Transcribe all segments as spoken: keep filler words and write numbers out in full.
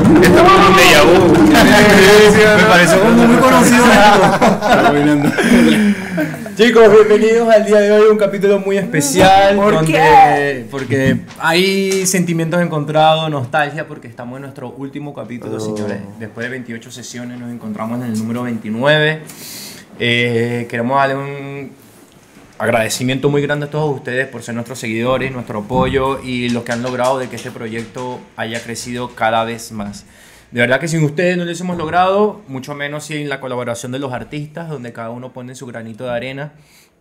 Esto es como un déjà vu. Me pareció como muy conocido. Chicos, bienvenidos al día de hoy, un capítulo muy especial. ¿Por donde, qué? Porque hay sentimientos encontrados, nostalgia, porque estamos en nuestro último capítulo, Oh. señores. Después de veintiocho sesiones nos encontramos en el número veintinueve. Eh, queremos darle un agradecimiento muy grande a todos ustedes por ser nuestros seguidores, nuestro apoyo y los que han logrado de que este proyecto haya crecido cada vez más. De verdad que sin ustedes no lo hubiésemos logrado, mucho menos sin la colaboración de los artistas, donde cada uno pone su granito de arena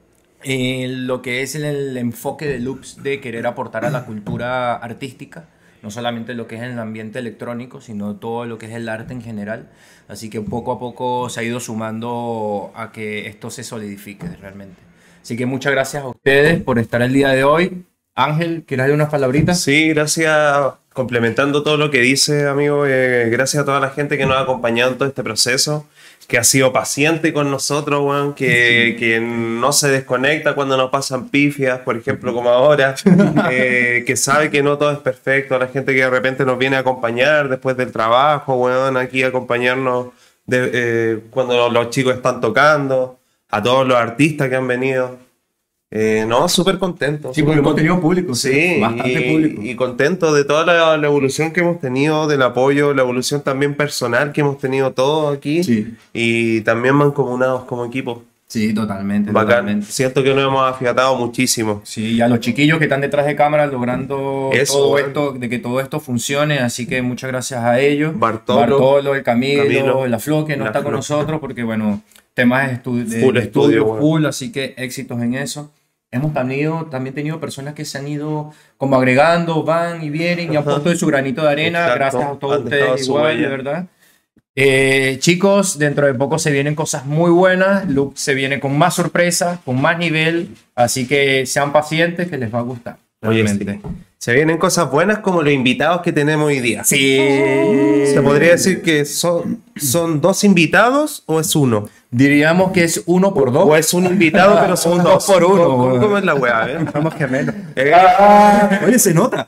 en lo que es el, el enfoque de Loops de querer aportar a la cultura artística, no solamente lo que es en el ambiente electrónico, sino todo lo que es el arte en general. Así que poco a poco se ha ido sumando a que esto se solidifique realmente. Así que muchas gracias a ustedes por estar el día de hoy. Ángel, ¿quieres dar unas palabritas? Sí, gracias. Complementando todo lo que dice, amigo, eh, gracias a toda la gente que nos ha acompañado en todo este proceso, que ha sido paciente con nosotros, weón, que, que no se desconecta cuando nos pasan pifias, por ejemplo, como ahora, eh, que sabe que no todo es perfecto, a la gente que de repente nos viene a acompañar después del trabajo, weón, aquí a acompañarnos de, eh, cuando los chicos están tocando, a todos los artistas que han venido. Eh, no, súper contento. Sí, porque hemos tenido público, sí, bastante y, público. Y contento de toda la, la evolución que hemos tenido, del apoyo, la evolución también personal que hemos tenido todos aquí. Sí. Y también mancomunados como equipo. Sí, totalmente, Bacán. totalmente. Siento que nos hemos afiatado muchísimo. Sí, y a los chiquillos que están detrás de cámara logrando Eso, todo bueno. esto, de que todo esto funcione, así que muchas gracias a ellos. Bartolo, Bartolo el Camilo, Camilo, la Flo, que no la está con Flo. nosotros porque, bueno, temas de, estu de, Full de estudio, estudio, bueno. full, así que éxitos en eso. Hemos tenido, también tenido personas que se han ido como agregando, van y vienen y han Ajá. puesto de su granito de arena. Exacto. Gracias a todos Han dejado ustedes su igual, huella. de verdad. Eh, chicos, dentro de poco se vienen cosas muy buenas. Luke se viene con más sorpresas, con más nivel. Así que sean pacientes, que les va a gustar. Oye, Realmente. sí. Se vienen cosas buenas como los invitados que tenemos hoy día. Sí. ¿Se podría decir que son, son dos invitados o es uno? Diríamos que es uno por dos. O es un invitado, pero son Un dos. dos por uno, ¿Cómo, weón. cómo es la weá? eh? Somos gemelos. Eh, Oye, se nota.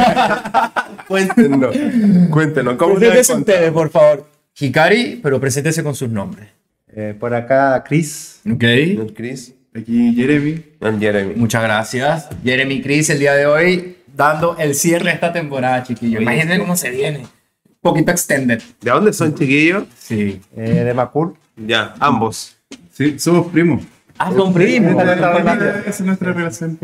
Cuéntenos. Cuéntenos. ¿Cómo Preséntese se ustedes, por favor. Hikari, pero preséntese con sus nombres. Eh, por acá, Chris. Ok. Chris. Aquí Jeremy. And Jeremy. Muchas gracias. Jeremy Chris, el día de hoy, dando el cierre de esta temporada, chiquillos. Oye, Imagínense sí. cómo se viene. Un poquito extended. ¿De dónde son, chiquillos? Sí. Eh, de Macul. Ya, ambos. Sí, somos primos. Ah, son primos. Esa es nuestra relación.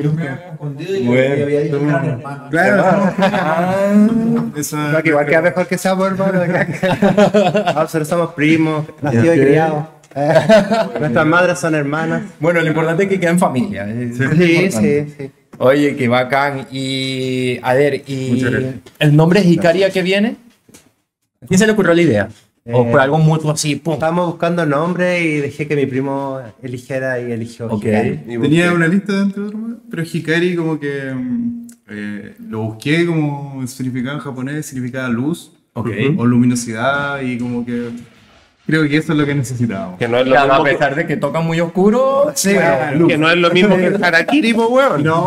Claro. Esa- No, que igual queda mejor que seamos hermanos. Nosotros somos primos, nacidos y Ok. criados. Eh, nuestras madres son hermanas. Bueno, lo importante es que queden familia. Es Sí, importante. sí, sí. Oye, qué bacán. Y, a ver, y Muchas gracias. el nombre Hikari, ¿a qué viene? ¿A quién se le ocurrió la idea? ¿O Eh, fue algo mutuo así? Pum. Estábamos buscando nombre y dejé que mi primo eligiera y eligió. Ok. Hikari. ¿Y Tenía por qué? una lista dentro de otro, pero Hikari como que mm, eh, lo busqué como significaba en japonés, significaba luz Ok. o luminosidad y como que creo que eso es lo que necesitábamos. Que no es lo Claro, a mismo que, pesar de que tocan muy oscuro. Sí, Claro. que no es lo mismo que el harakiri, po, weón. No,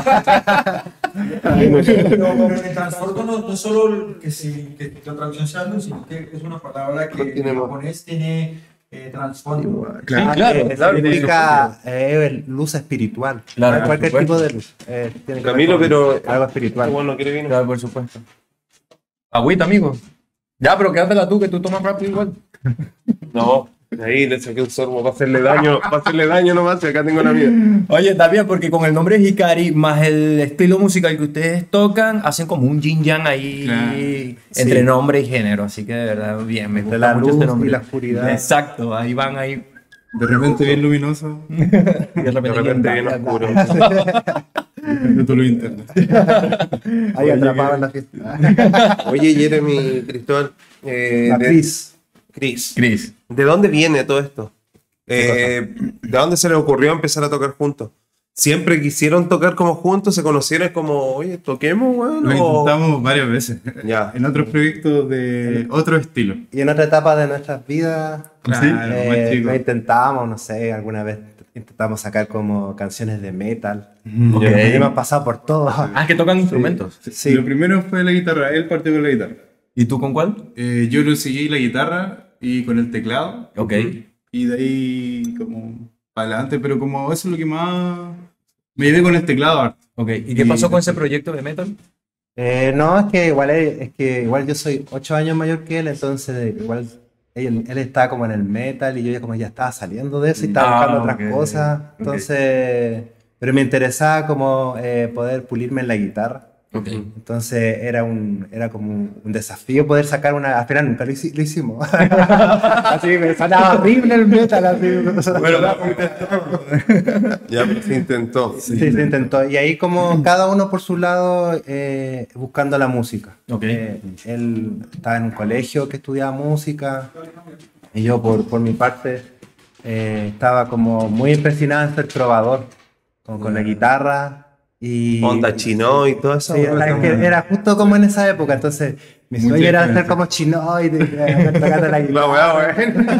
Pero el transporte no, no es solo que, si, que la traducción sea luz, sino que es una palabra que en Tenemos. japonés tiene eh, trasfondo. claro. claro, Eh, claro. significa eh, luz espiritual. Claro, No es cualquier por tipo supuesto. de luz. Eh, tiene que ver Camilo, con pero- algo espiritual. Qué bueno, quiere vino. Claro, por supuesto. Agüita, amigo. Ya, pero quédatela tú, que tú tomas rápido igual. No, ahí le saqué un sorbo para hacerle daño, para hacerle daño nomás, y acá tengo la mía. Oye, está bien, porque con el nombre de Hikari más el estilo musical que ustedes tocan, hacen como un yin yang ahí Claro. entre Sí. nombre y género. Así que de verdad, bien, me De gusta la mucho luz este y nombre. la oscuridad. Exacto, ahí van ahí. De repente bien luminoso, Y de De repente bien oscuro. de tu luz interna. Ahí atrapado en la fiesta. Oye, Jeremy, Cristóbal. Eh, La de- Chris. Chris. Chris. ¿De dónde viene todo esto? Eh, ¿De dónde se les ocurrió empezar a tocar juntos? ¿Siempre quisieron tocar como juntos? ¿Se conocieron como, oye, toquemos, weón? Lo o- intentamos varias veces. Ya. En otros proyectos de otro estilo. Y en otra etapa de nuestras vidas, Claro, eh, más chico. lo intentamos, no sé, alguna vez intentamos sacar como canciones de metal. Ok. Y hemos pasado por todo. Ah, que tocan instrumentos. Sí. Lo primero fue la guitarra, él partió con la guitarra. ¿Y tú con cuál? Eh, yo lo seguí la guitarra y con el teclado. Ok. Y de ahí como para adelante, pero como eso es lo que más me llevé con el teclado harto. Ok. ¿Y qué Y- pasó con ese proyecto de metal? Eh, no, es que igual es, es que igual yo soy ocho años mayor que él, entonces igual él, él estaba como en el metal y yo ya como ya estaba saliendo de eso y estaba Ah, buscando otras ok, cosas. Entonces, pero me interesaba como eh, poder pulirme en la guitarra. Ok. Entonces era un era como un, un desafío poder sacar una. Al final nunca lo, hici- lo hicimos. Así me sonaba horrible el metal. Así. Ya, pero se intentó. Sí, se intentó. Y ahí como cada uno por su lado eh, buscando la música. Ok. Eh, él estaba en un colegio que estudiaba música y yo por, por mi parte eh, estaba como muy impresionado en ser trovador, como con la guitarra y... Onda chino y todo eso. Sí, era, que era justo como en esa época, entonces mi Mucha sueño era ser influencia. como chino y de, de- de- tocando la La guitarra. weá,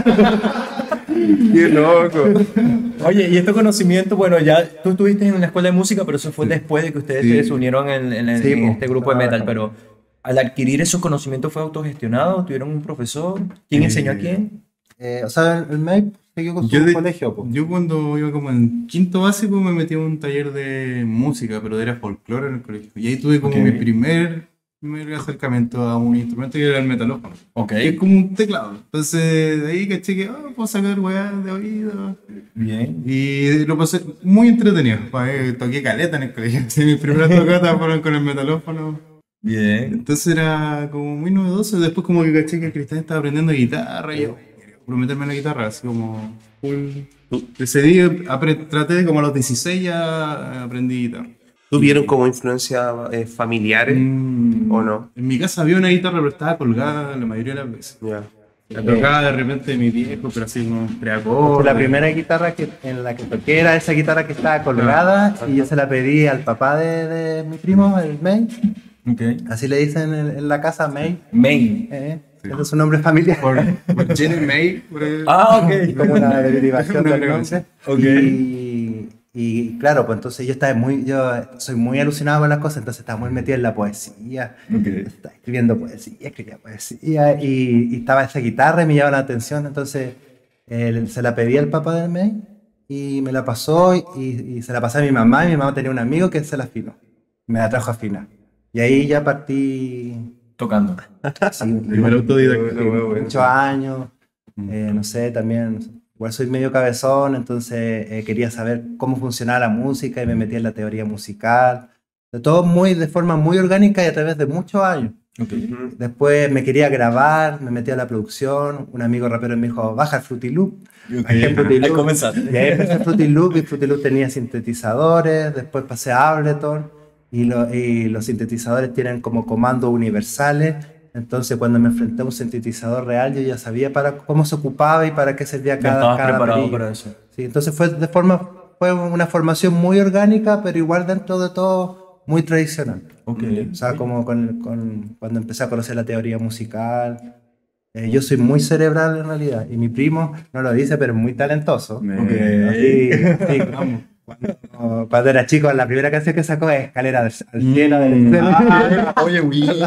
weón. Qué loco. Oye, y estos conocimientos, bueno, ya tú estuviste en una escuela de música, pero eso fue después de que ustedes Sí. se unieron en, en- en Sí, po. este grupo de Ah, metal, bacán. pero al adquirir esos conocimientos fue autogestionado, tuvieron un profesor, ¿quién Eh, enseñó a quién? Eh, o sea, el, el M A I siguió con su Yo, de- colegio. Po. yo cuando iba como en quinto básico me metí a un taller de música, pero era folclore en el colegio. Y ahí tuve como Ok. mi primer, primer acercamiento a un instrumento que era el metalófono. Ok, Que es como un teclado. Entonces de ahí caché que ah, puedo sacar weá de oído. bien. Y lo pasé muy entretenido. Eh, toqué caleta en el colegio. Sí, mis primeras tocatas fueron con el metalófono. Bien. Entonces era como muy novedoso. Después como que caché que Cristian estaba aprendiendo guitarra y yo quería prometerme en la guitarra, así como full. Ese día apre- traté como a los dieciséis ya aprendí guitarra. ¿Tuvieron como influencia eh, familiares Mm, o no? En mi casa había una guitarra pero estaba colgada la mayoría de las veces. Ya. La tocaba de repente mi viejo, pero así como preacordes. La primera guitarra que, en la que toqué era esa guitarra que estaba colgada y yo se la pedí al papá de, de mi primo, el May. Ok. Así le dicen en, en la casa, May. Main. Eh, ese es su nombre familiar. Por, por Jenny May. por el- Ah, ok. Como una derivación Una del derivación. nombre. Y, y claro, pues entonces yo estaba muy, yo soy muy alucinado con las cosas, entonces estaba muy metido en la poesía. Ok. Estaba escribiendo poesía, escribía poesía y, y estaba esa guitarra y me llamaba la atención, entonces eh, se la pedí al papá del May y me la pasó y, y se la pasé a mi mamá y mi mamá tenía un amigo que se la afinó, me la trajo a afinar. Y ahí ya partí Tocando. sí, Primer autodidacta. sí, muchos años, eh, no sé, también, igual soy medio cabezón, entonces eh, quería saber cómo funcionaba la música y me metí en la teoría musical, de todo muy, de forma muy orgánica y a través de muchos años. Ok. Después me quería grabar, me metí a la producción, un amigo rapero me dijo, baja el Fruity Loop. Bajé el Fruity Ahí Loop. comenzaste. Y ahí empecé el Fruity Loop y Fruity Loop tenía sintetizadores, después pasé a Ableton y, lo- y los sintetizadores tienen como comandos universales, entonces cuando me enfrenté a un sintetizador real yo ya sabía para cómo se ocupaba y para qué servía Ya cada, estabas cada preparado perilla. para eso. Sí, entonces fue de forma, fue una formación muy orgánica, pero igual dentro de todo muy tradicional. Ok. O sea, como con, con- cuando empecé a conocer la teoría musical. Eh, yo soy muy cerebral en realidad, y mi primo no lo dice, pero es muy talentoso. Ok. Sí, sí, vamos. Cuando, cuando era chico, la primera canción que sacó es Escalera del- al cielo del cielo. Oye,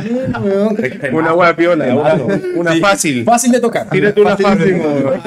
Una hueá piola, una, una fácil. Fácil de tocar. Tírate una fácil.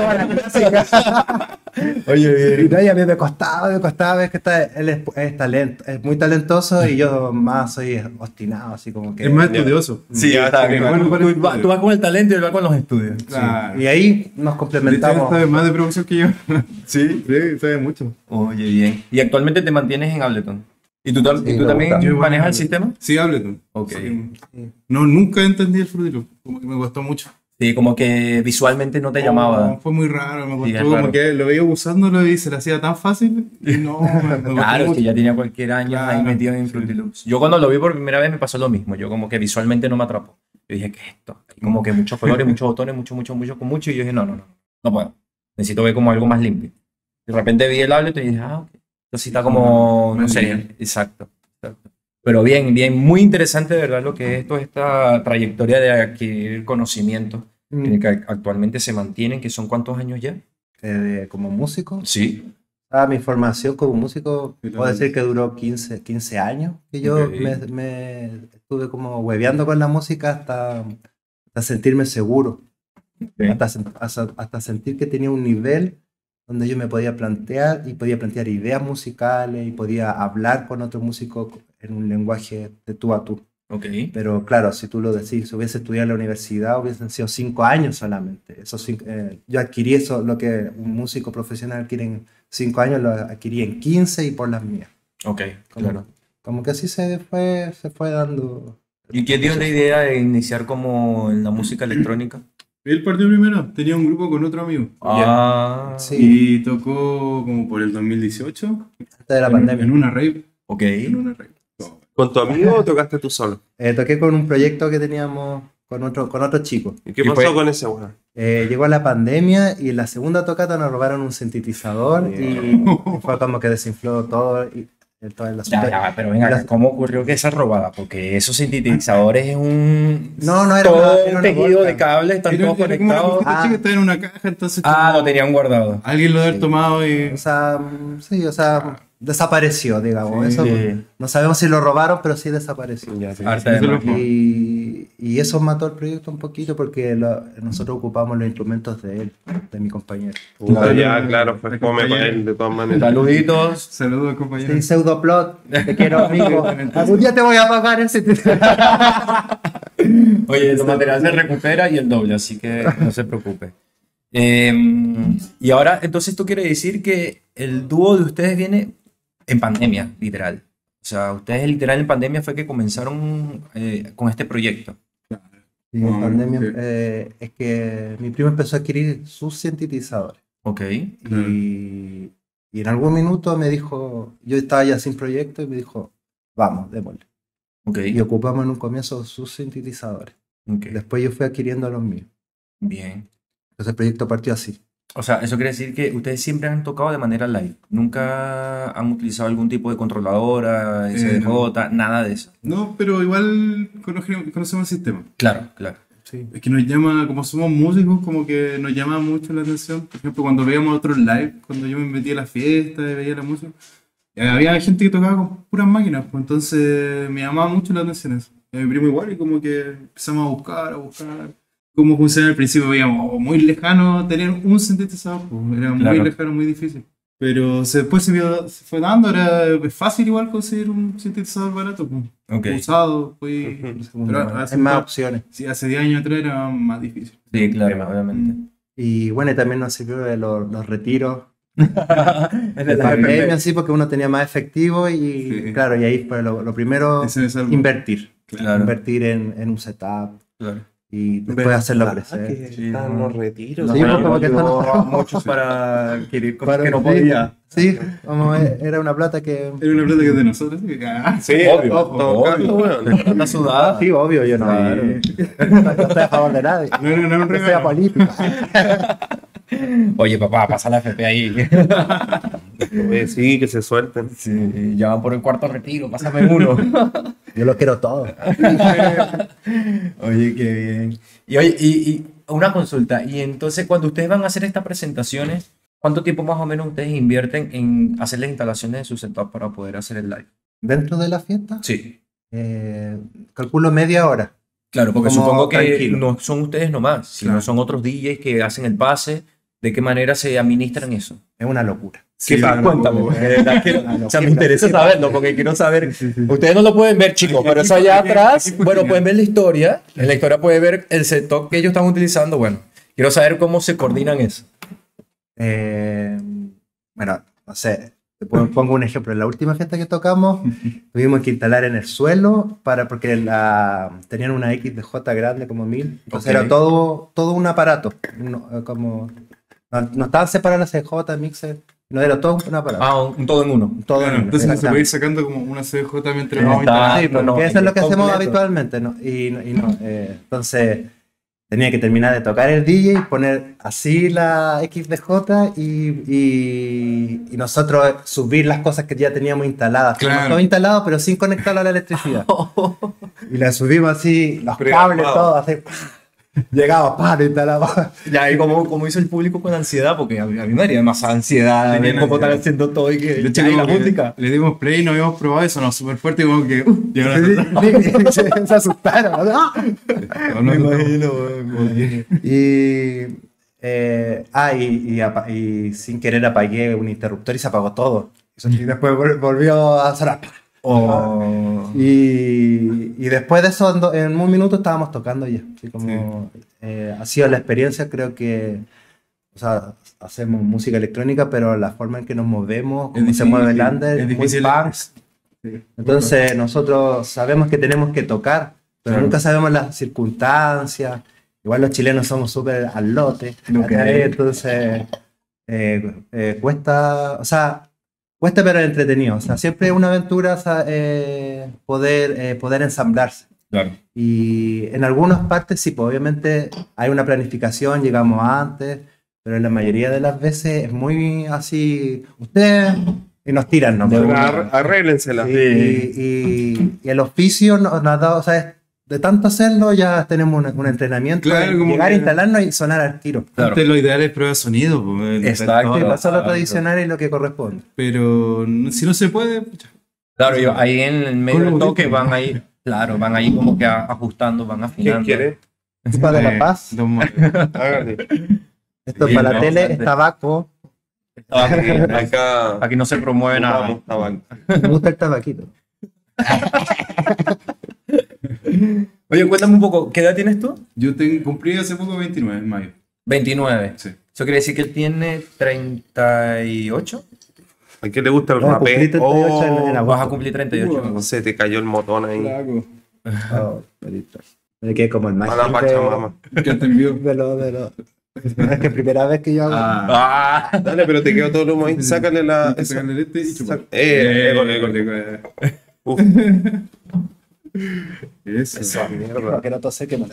Oye, Y no, y a mí me costaba, me costaba, es que está, él es, es talento, es muy talentoso y yo más soy obstinado, así como que... Es más estudioso. sí, está bien. Bueno, Tú, para tú el vas- estudio. tú vas con el talento y él va con los estudios. Claro. Y ahí nos De hecho, complementamos. él sabe más de producción que yo. Sí. Sí, sabe mucho. Oye, bien. ¿Y actualmente te mantienes en Ableton? ¿Y tú, tam- Sí, y tú me también gusta. Yo igual manejas en el sistema? Sí, Ableton. Ok. Sí. No, nunca entendí el Fruity Loop. Como que me costó mucho. Sí, como que visualmente no te No, llamaba. fue muy raro, me Sí, costó es como raro. que lo veía usándolo y se le hacía tan fácil. Y no, me, me costó Claro, es mucho. que ya tenía cualquier año ahí Claro, metido en sí. Fruity Loops. Yo cuando lo vi por primera vez me pasó lo mismo. Yo como que visualmente no me atrapó. Yo dije, ¿qué es esto? Hay como que muchos colores, muchos botones, mucho, mucho, mucho, con mucho. Y yo dije, no, no, no, no puedo. Necesito ver como algo más limpio. De repente vi el Ableton y dije, ah, ok. Entonces sí está como, no Más sé, liviano. exacto, exacto. Pero bien, bien, muy interesante de verdad lo que es esto, esta trayectoria de adquirir conocimientos Mm, que actualmente se mantienen, que son ¿cuántos años ya? eh, de- como músico. Sí. Ah, mi formación como músico, Sí, puedo también. decir que duró quince, quince años, que yo Ok. me, me estuve como hueveando con la música hasta hasta sentirme seguro, Ok. hasta, sen- hasta, hasta sentir que tenía un nivel donde yo me podía plantear y podía plantear ideas musicales y podía hablar con otro músico en un lenguaje de tú a tú. Ok. Pero claro, si tú lo decís, si hubiese estudiado en la universidad, hubiesen sido cinco años solamente. Esos cinco- eh, yo adquirí eso, lo que un músico profesional adquiere en cinco años, lo adquirí en quince y por las mías. Ok, Como, claro. como que así se fue, se fue dando. ¿Y quién dio la idea de iniciar como en la música electrónica? Él partió primero, tenía un grupo con otro amigo. Ah, Sí, Y tocó como por el dos mil dieciocho antes de la en, pandemia. en una rave. ok. En una rave. No. ¿Con tu amigo o tocaste tú solo? Eh, toqué con un proyecto que teníamos con otro, con otro chico. ¿Y qué ¿Y pasó fue- con ese weón? Eh, llegó la pandemia y en la segunda tocata nos robaron un sintetizador y fue como que desinfló todo, y, y todo el asunto. Ya, ya, pero venga, Las- ¿cómo ocurrió que esa robada? Porque esos sintetizadores es un... No, no era todo una- era un una tejido volca. de cables, están Era, todos era como una conectados. cosita Ah. chica, estaba en una caja, entonces Ah, como lo tenían guardado. alguien lo debe haber Sí. tomado y... O sea, mm, sí, o sea, desapareció, digamos. Sí. Eso, Sí. no sabemos si lo robaron, pero sí desapareció. Ya, sí. Harta de Eso lo- magia. Y, y eso mató el proyecto un poquito porque lo- nosotros ocupamos los instrumentos de él, de mi compañero. Puta, ya, Claro. claro, fue fome para él de todas maneras. Saluditos. Saludos, compañero. Sí, pseudoplot, te quiero amigo. Algún día te voy a pagar ese. Oye, el material se recupera y el doble, así que no se preocupe. Eh, y ahora, entonces, ¿esto quiere decir que el dúo de ustedes viene en pandemia, literal? O sea, ustedes literal en pandemia fue que comenzaron eh, con este proyecto. Y en Ah, pandemia, ok. eh, es que mi primo empezó a adquirir sus sintetizadores. Ok. Y, y en algún minuto me dijo, yo estaba ya sin proyecto y me dijo, vamos, démosle. Ok. Y ocupamos en un comienzo sus sintetizadores. Ok. Después yo fui adquiriendo los míos. Bien. Entonces el proyecto partió así. O sea, eso quiere decir que ustedes siempre han tocado de manera live. Nunca han utilizado algún tipo de controladora, S D J, nada de eso. No, pero igual conoce- conocemos el sistema. Claro, claro. Sí. Es que nos llama, como somos músicos, como que nos llama mucho la atención. Por ejemplo, cuando veíamos otros live, cuando yo me metí a la fiesta y veía la música, eh, había gente que tocaba con puras máquinas, pues entonces me llamaba mucho la atención eso. Y a mi primo igual, y como que empezamos a buscar, a buscar cómo funciona. Al principio veíamos oh, muy lejano tener un sintetizador, pues, era Claro. muy lejano, muy difícil. Pero se- después se, vio- se fue dando, era es fácil igual conseguir un sintetizador barato, pues, Ok. usado, pues, pero Hay hace, más un- opciones. sí, hace diez años atrás era más difícil. Sí, claro, obviamente. Y bueno, y también nos sirvió de los, los retiros Es de de la pandemia, sí, porque uno tenía más efectivo y Sí. claro, y ahí fue lo, lo primero, Ese me salvó. invertir. Claro. Invertir en, en un setup Claro. y después hacerlo crecer. Que Sí, están no. los retiros. Sí, weón. pues, como que ayudó están- a muchos para adquirir cosas Para- que no sí. podía. Sí, como e- era una plata que... Era una plata que es de nosotros. Así que, ah, Sí, Obvio, ojo, tocando, obvio. weón. Anda sudada. Sí, obvio, yo no, Claro. no estoy a favor de nadie. no, no, no, un No soy regalo. apolítico. Oye, papá, pasa la F P ahí. Oye, sí, que se suelten. Sí, ya van por el cuarto retiro, pásame uno. Yo lo quiero todo. Oye, qué bien. Y oye, y, y una consulta. Y entonces, cuando ustedes van a hacer estas presentaciones, ¿cuánto tiempo más o menos ustedes invierten en hacer las instalaciones de su setup para poder hacer el live? Dentro de la fiesta, Sí. eh, calculo media hora. Claro, porque Como supongo que tranquilo. no son ustedes nomás, sino Claro. son otros D Js que hacen el pase. ¿De qué manera se administran eso? Es una locura. Sí, ¿Qué tal? no, Cuéntame, no, porque de verdad que- Una o sea, me locura. interesa saberlo, porque quiero saber. Sí, sí. Ustedes no lo pueden ver, chicos, pero eso allá Aquí- atrás, aquí bueno, funciona. pueden ver la historia. En la historia pueden ver el setup que ellos están utilizando. Bueno, quiero saber cómo se coordinan eso. Eh, bueno, no sé, te pongo pongo un ejemplo. En la última fiesta que tocamos, tuvimos que instalar en el suelo para, porque la, tenían una X D J grande como mil. Entonces Ok. era todo, todo un aparato. No, eh, como, no, no estaban separadas C J, mixer, no era todo un aparato. Ah, un, un todo en uno. todo Claro, en uno, entonces se exactamente. puede ir sacando como una C D J mientras Ah, vamos está. instalando. Sí, no, no, porque eso es lo que hacemos completo. habitualmente, ¿no? Y, no- y no, eh, entonces tenía que terminar de tocar el D J, poner así la X D J y, y, y nosotros subir las cosas que ya teníamos instaladas. Claro. Teníamos todo instalado, pero sin conectarlo a la electricidad. Y la subimos así, los cables, Pregrabado. todo, así. Llegaba, paro, instalaba. Ya, ¿y cómo, cómo hizo el público con ansiedad? Porque a mí, a mí me daría demasiada ansiedad Tenían ver cómo están ansiedad. haciendo todo y que De hecho, ya, y la como que música. le dimos play y no habíamos probado y sonó súper fuerte y como que uh, llegó la Se asustaron. ¡Ah! Me imagino, Y, eh, ah, y, y apa- y sin querer apagué un interruptor y se apagó todo. Y después vol- volvió a sonar. Oh. Y, y después de eso, en, do- en un minuto estábamos tocando ya. Así como, eh, ha sido la experiencia, creo que, o sea, hacemos música electrónica, pero la forma en que nos movemos, cómo se mueve el under, es muy difícil. punk. Sí. Entonces nosotros sabemos que tenemos que tocar, pero Claro. nunca sabemos las circunstancias. Igual los chilenos somos súper al lote. Ok. ¿cachai? Entonces eh, eh, cuesta, o sea, cuesta pero entretenido. O sea, siempre es una aventura o sea, eh, poder, eh, poder ensamblarse. Claro. Y en algunas partes sí, pues obviamente hay una planificación, llegamos antes, pero en la mayoría de las veces es muy así, ustedes, y nos tiran, ¿no? Ar- Arréglensela. Sí, y, y- y el oficio nos, nos ha dado, o sea, es- de tanto hacerlo ya tenemos un, un entrenamiento, Claro, de como llegar a que- instalarnos y sonar al tiro. Claro. Antes lo ideal es prueba de sonido. Pues, Exacto. Sí, todo. pasa lo tradicional y lo que corresponde. Pero no- si no se puede, pucha. Claro, y ahí en el medio Con del los toque audífonos. van ahí, claro, van ahí como que a- ajustando, van ¿Quién afinando. quiere? Para Eh, la paz, dos mo- Hágale. esto sí, para la no, tele bastante. es tabaco, Aquí, Acá. aquí no se promueve nada. fumamos tabaco. me gusta el tabaquito. Oye, cuéntame un poco, ¿qué edad tienes tú? Yo tengo, cumplí hace poco veintinueve, en mayo. veintinueve. Sí. Eso quiere decir que él tiene treinta y ocho. ¿A quién le gusta el No, cumplí rapé? treinta y ocho en- en Oh, agosto. Vas a cumplir treinta y ocho. no sé, te cayó el motón ahí. Oh, perito. Me quedé como el más Mala hip Pachamama. ¿Qué te envió? de lo, de lo. Es que primera vez que yo hago. Ah, Ah, Dale, pero te quedó todo el humo ahí. Sácale la. esa- Sácale este y chupar. Sac- Eh, école, école. eh, Uf, Eso. esa mierda. No quiero toser que me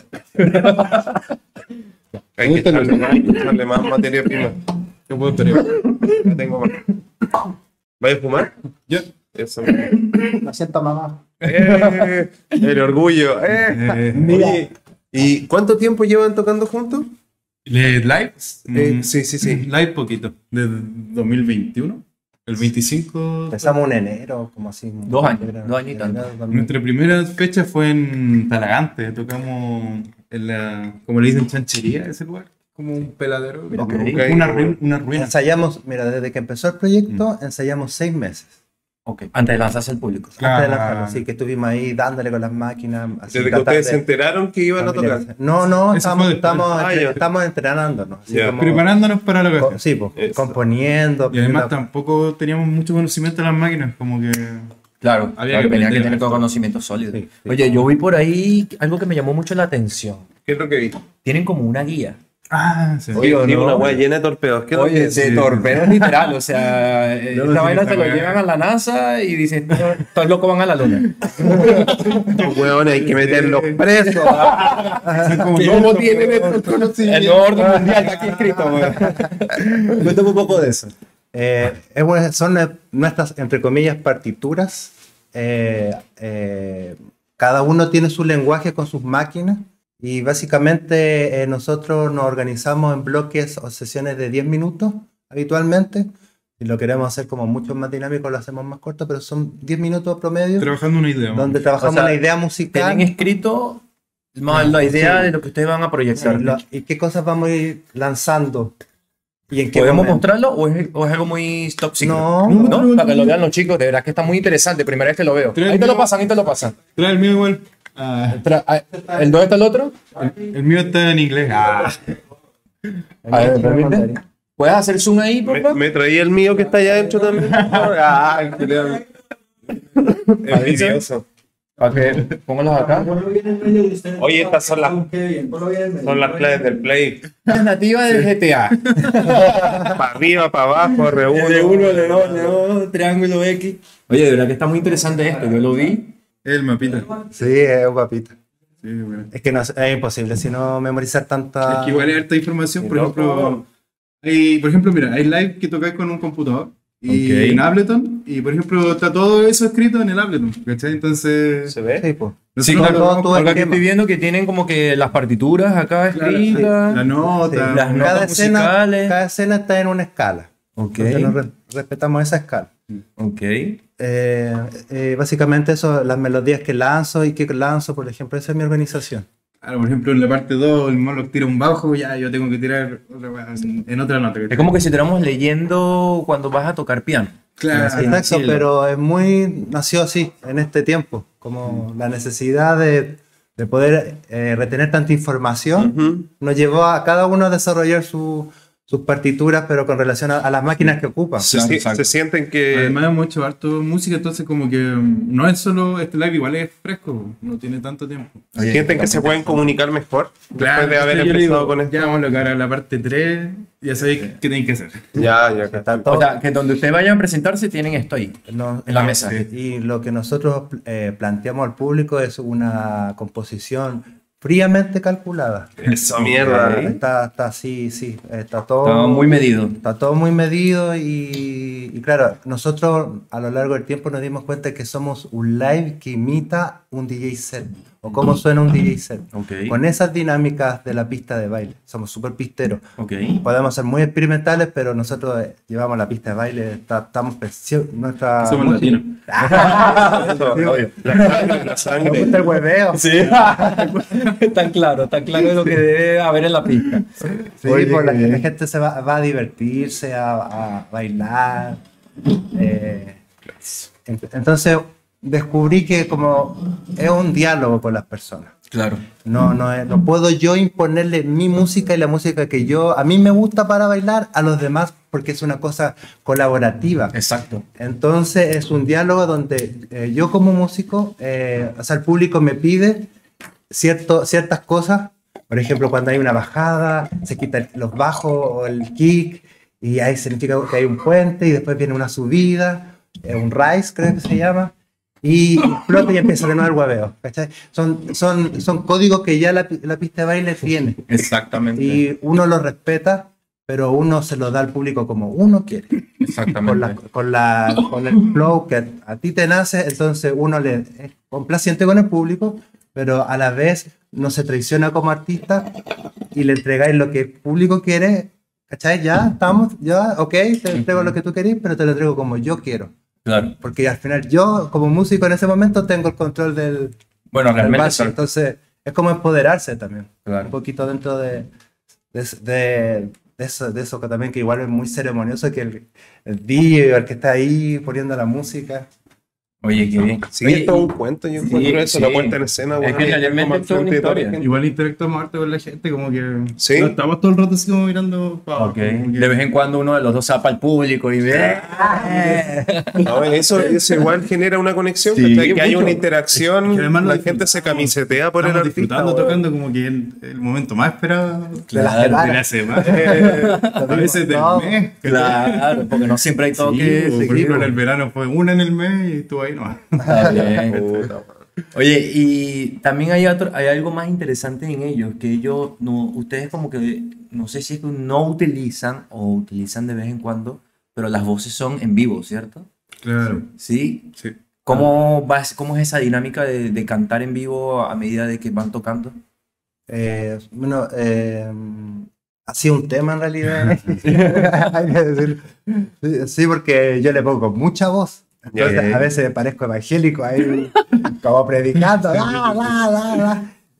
Hay que echarle más, hay que echarle más materia prima. ¿Qué puedo esperar? Ya tengo más. ¿Vayas a fumar? Ya. Eso. Lo siento, mamá. Eh, el orgullo. Eh. Eh, Oye, ¿y cuánto tiempo llevan tocando juntos? ¿Le- ¿Live? Eh, Mm, sí, sí, sí. Live poquito. De dos mil veintiuno. El veinticinco. Empezamos en enero, como así. Dos años, dos años y tanto. Nuestra primera fecha fue en Talagante. Tocamos en la. Como le dicen, chanchería, ese lugar. Como un peladero. Ok. Como Una, ruina, una ruina. Ensayamos, mira, desde que empezó el proyecto, ensayamos seis meses. ok. Antes de lanzarse al público. Claro. Antes de lanzarlo, así que estuvimos ahí dándole con las máquinas. así, Desde que tratar ustedes de se enteraron que iban a tocar. familiarizar. No, no, Eso estamos, fue después. estamos, Ah, entre- ya. estamos entrenándonos. así Ya. como- Preparándonos para la co- ocasión. sí, pues, Eso. componiendo. Y además primero- tampoco teníamos mucho conocimiento de las máquinas, como que... Claro, Había claro, que tenía que aprender tener todo esto. conocimiento sólido. Sí, sí. Oye, yo vi por ahí algo que me llamó mucho la atención. ¿Qué es lo que vi? Tienen como una guía. Ah, sí. Oye, Tiene no. una hueá llena de torpedos. ¿Qué es lo que Oye, es? de torpedos literal, o sea, eh, No, esta sí, vaina esa se lo weá. llevan a la NASA y dicen, estos locos van a la luna. Estos hueones hay que meterlos presos. Son como ¿Cómo todos tienen torpedos. estos conocimientos? El nuevo orden mundial aquí escrito, güey. Cuéntame un poco de eso. Eh, es bueno, son eh, nuestras, entre comillas, partituras. Eh, eh, cada uno tiene su lenguaje con sus máquinas y básicamente eh, nosotros nos organizamos en bloques o sesiones de diez minutos habitualmente. Si lo queremos hacer como mucho más dinámico, lo hacemos más corto, pero son diez minutos promedio Trabajando una idea. donde trabajamos O sea, una idea musical. Tienen escrito más la idea de lo que ustedes van a proyectar. Lo- y qué cosas vamos a ir lanzando. ¿Y en qué ¿Podemos momento? mostrarlo o es, o es algo muy top secret? No, ¿No? no, Para que no. lo vean los chicos, de verdad que está muy interesante. Primera vez que lo veo. Tres Ahí te lo minutos. pasan, ahí te lo pasan. Trae el mío igual. Ah, Tra- ah, ¿El dónde está el otro? el mío está en inglés. Ah, A ver, permite. ¿Puedes hacer zoom ahí, Me, papá? me traí el mío que está allá adentro también. Ah, el culiao. Envidioso. Para que póngalos acá. Ponlo bien en medio de ustedes. Oye, estas son las- Qué bien, ponlo bien en medio. Son las claves del play. Alternativa del G T A. Para arriba, para abajo, R uno. L uno, L dos, L dos, triángulo X. Oye, de verdad que está muy interesante esto. Yo lo vi. el mapita. Sí, es un papito. Sí, bueno. Es que no, es es imposible, si no memorizar tanta... Es que igual hay harta información, por Loco. ejemplo. Hay, por ejemplo, mira, hay live que tocáis con un computador y Ok. en Ableton, y por ejemplo está todo eso escrito en el Ableton, ¿cachai? Entonces... ¿Se ve? Sí, pues. Sí, nosotros claro. lo vamos todo Acá que esquema. estoy viendo que tienen como que las partituras acá Claro, escritas. la nota, Las notas Cada escena, musicales. cada escena está en una escala. Ok. Entonces nos re- respetamos esa escala. Ok. Eh, eh, básicamente eso, las melodías que lanzo y que lanzo, por ejemplo, esa es mi organización. Claro, por ejemplo, en la parte dos, el Moloch tira un bajo, ya yo tengo que tirar otra weá en otra nota. Es como que si estuviéramos leyendo cuando vas a tocar piano. Claro, Sí, Exacto, sí, lo- pero es muy, nació así en este tiempo, como la necesidad de, de poder eh, retener tanta información, Ujú. nos llevó a cada uno a desarrollar su- sus partituras, pero con relación a, a las máquinas que ocupan. Se, Claro, si- exacto. se sienten que... además hemos hecho harto música, entonces como que mm, no es solo este live, igual es fresco, no tiene tanto tiempo. Oye, sienten que se pueden comunicar mejor después de haber entonces yo le empezado digo, con esto. ya vamos a lograr a la parte tres, ya sabéis qué tenéis que hacer. Ya, ya, acá. Está todo- O sea, que donde ustedes vayan a presentarse tienen esto ahí. no- en la mesa. Y lo que nosotros eh, planteamos al público es una composición fríamente calculada. Esa mierda. Está, está así, sí, está todo Está muy medido. Está todo muy medido y, y claro, nosotros a lo largo del tiempo nos dimos cuenta que somos un live que imita un D J set o cómo suena un D J set. Ok. Con esas dinámicas de la pista de baile. Somos súper pisteros. Ok. Podemos ser muy experimentales, pero nosotros eh, llevamos la pista de baile, está- estamos preci- nuestra Somos música- latinos. Eso, obvio. La sangre, la Nos sangre. gusta el hueveo. Sí. Tan claro, tan claro es lo que debe haber en la pista. Sí, Oye, pues la, qué la bien. gente se va, va a divertirse, a, a bailar. eh, ent- entonces descubrí que como es un diálogo con las personas. Claro. No, no, es- no puedo yo imponerle mi música y la música que yo a mí me gusta para bailar a los demás porque es una cosa colaborativa. Exacto. Entonces es un diálogo donde eh, yo como músico, eh, o sea, el público me pide cierto, ciertas cosas. Por ejemplo, cuando hay una bajada, se quitan los bajos o el kick y ahí significa que hay un puente y después viene una subida, eh, un rise creo que se llama, y explota y empieza de nuevo el hueveo. ¿Cachai? Son, son, son códigos que ya la, pi- la pista de baile tiene Exactamente. y uno los respeta, pero uno se lo da al público como uno quiere Exactamente. con, la, con, la, con el flow que a, a ti te nace, entonces uno le es complaciente con el público, pero a la vez no se traiciona como artista y le entregáis lo que el público quiere, ¿cachai? Ya estamos, ya, ok, te entrego lo que tú querés, pero te lo entrego como yo quiero, Claro. porque al final yo como músico en ese momento tengo el control del, Bueno, del realmente. bache, entonces es como empoderarse también, Claro. un poquito dentro de, de, de- de eso, de eso que también que igual es muy ceremonioso que el, el D J, el que está ahí poniendo la música. Oye, qué bien. Sí, Oye, es todo y- un cuento, yo sí, encuentro eso, sí. la puesta en escena. Es bueno, que y realmente como es toda una frente de toda la historia. gente. Igual interactuamos harto con la gente, como que Sí. no estamos todo el rato así como mirando para abajo, Ok. como que- De vez en cuando uno de los dos zapa al público y ve. No, eso, eso igual genera una conexión, Sí, ¿cachai? Que hay mucho. una interacción, Es que además lo la disfruta- gente se camisetea por el estamos artista. disfrutando weón. tocando como que el, el momento más esperado De la Claro, semana. de la semana. Eh, A veces del No. mes. Claro, porque no siempre hay Sí, toque. o por ejemplo, en el verano fue una en el mes y estuvo ahí nomás. Está bien. puta, weón. Oye, y también hay otro, hay algo más interesante en ellos, que ellos no, ustedes como que, no sé si es que no utilizan o utilizan de vez en cuando, pero las voces son en vivo, ¿cierto? Claro, ¿Sí? sí. ¿Cómo, va, cómo es esa dinámica de, de cantar en vivo a medida de que van tocando? Eh, bueno, eh, ha sido un tema en realidad. Hay que decirlo. Sí, sí, porque yo le pongo mucha voz. Entonces, Ya, ya. a veces parezco evangélico ahí, como predicando. la, la, la, la.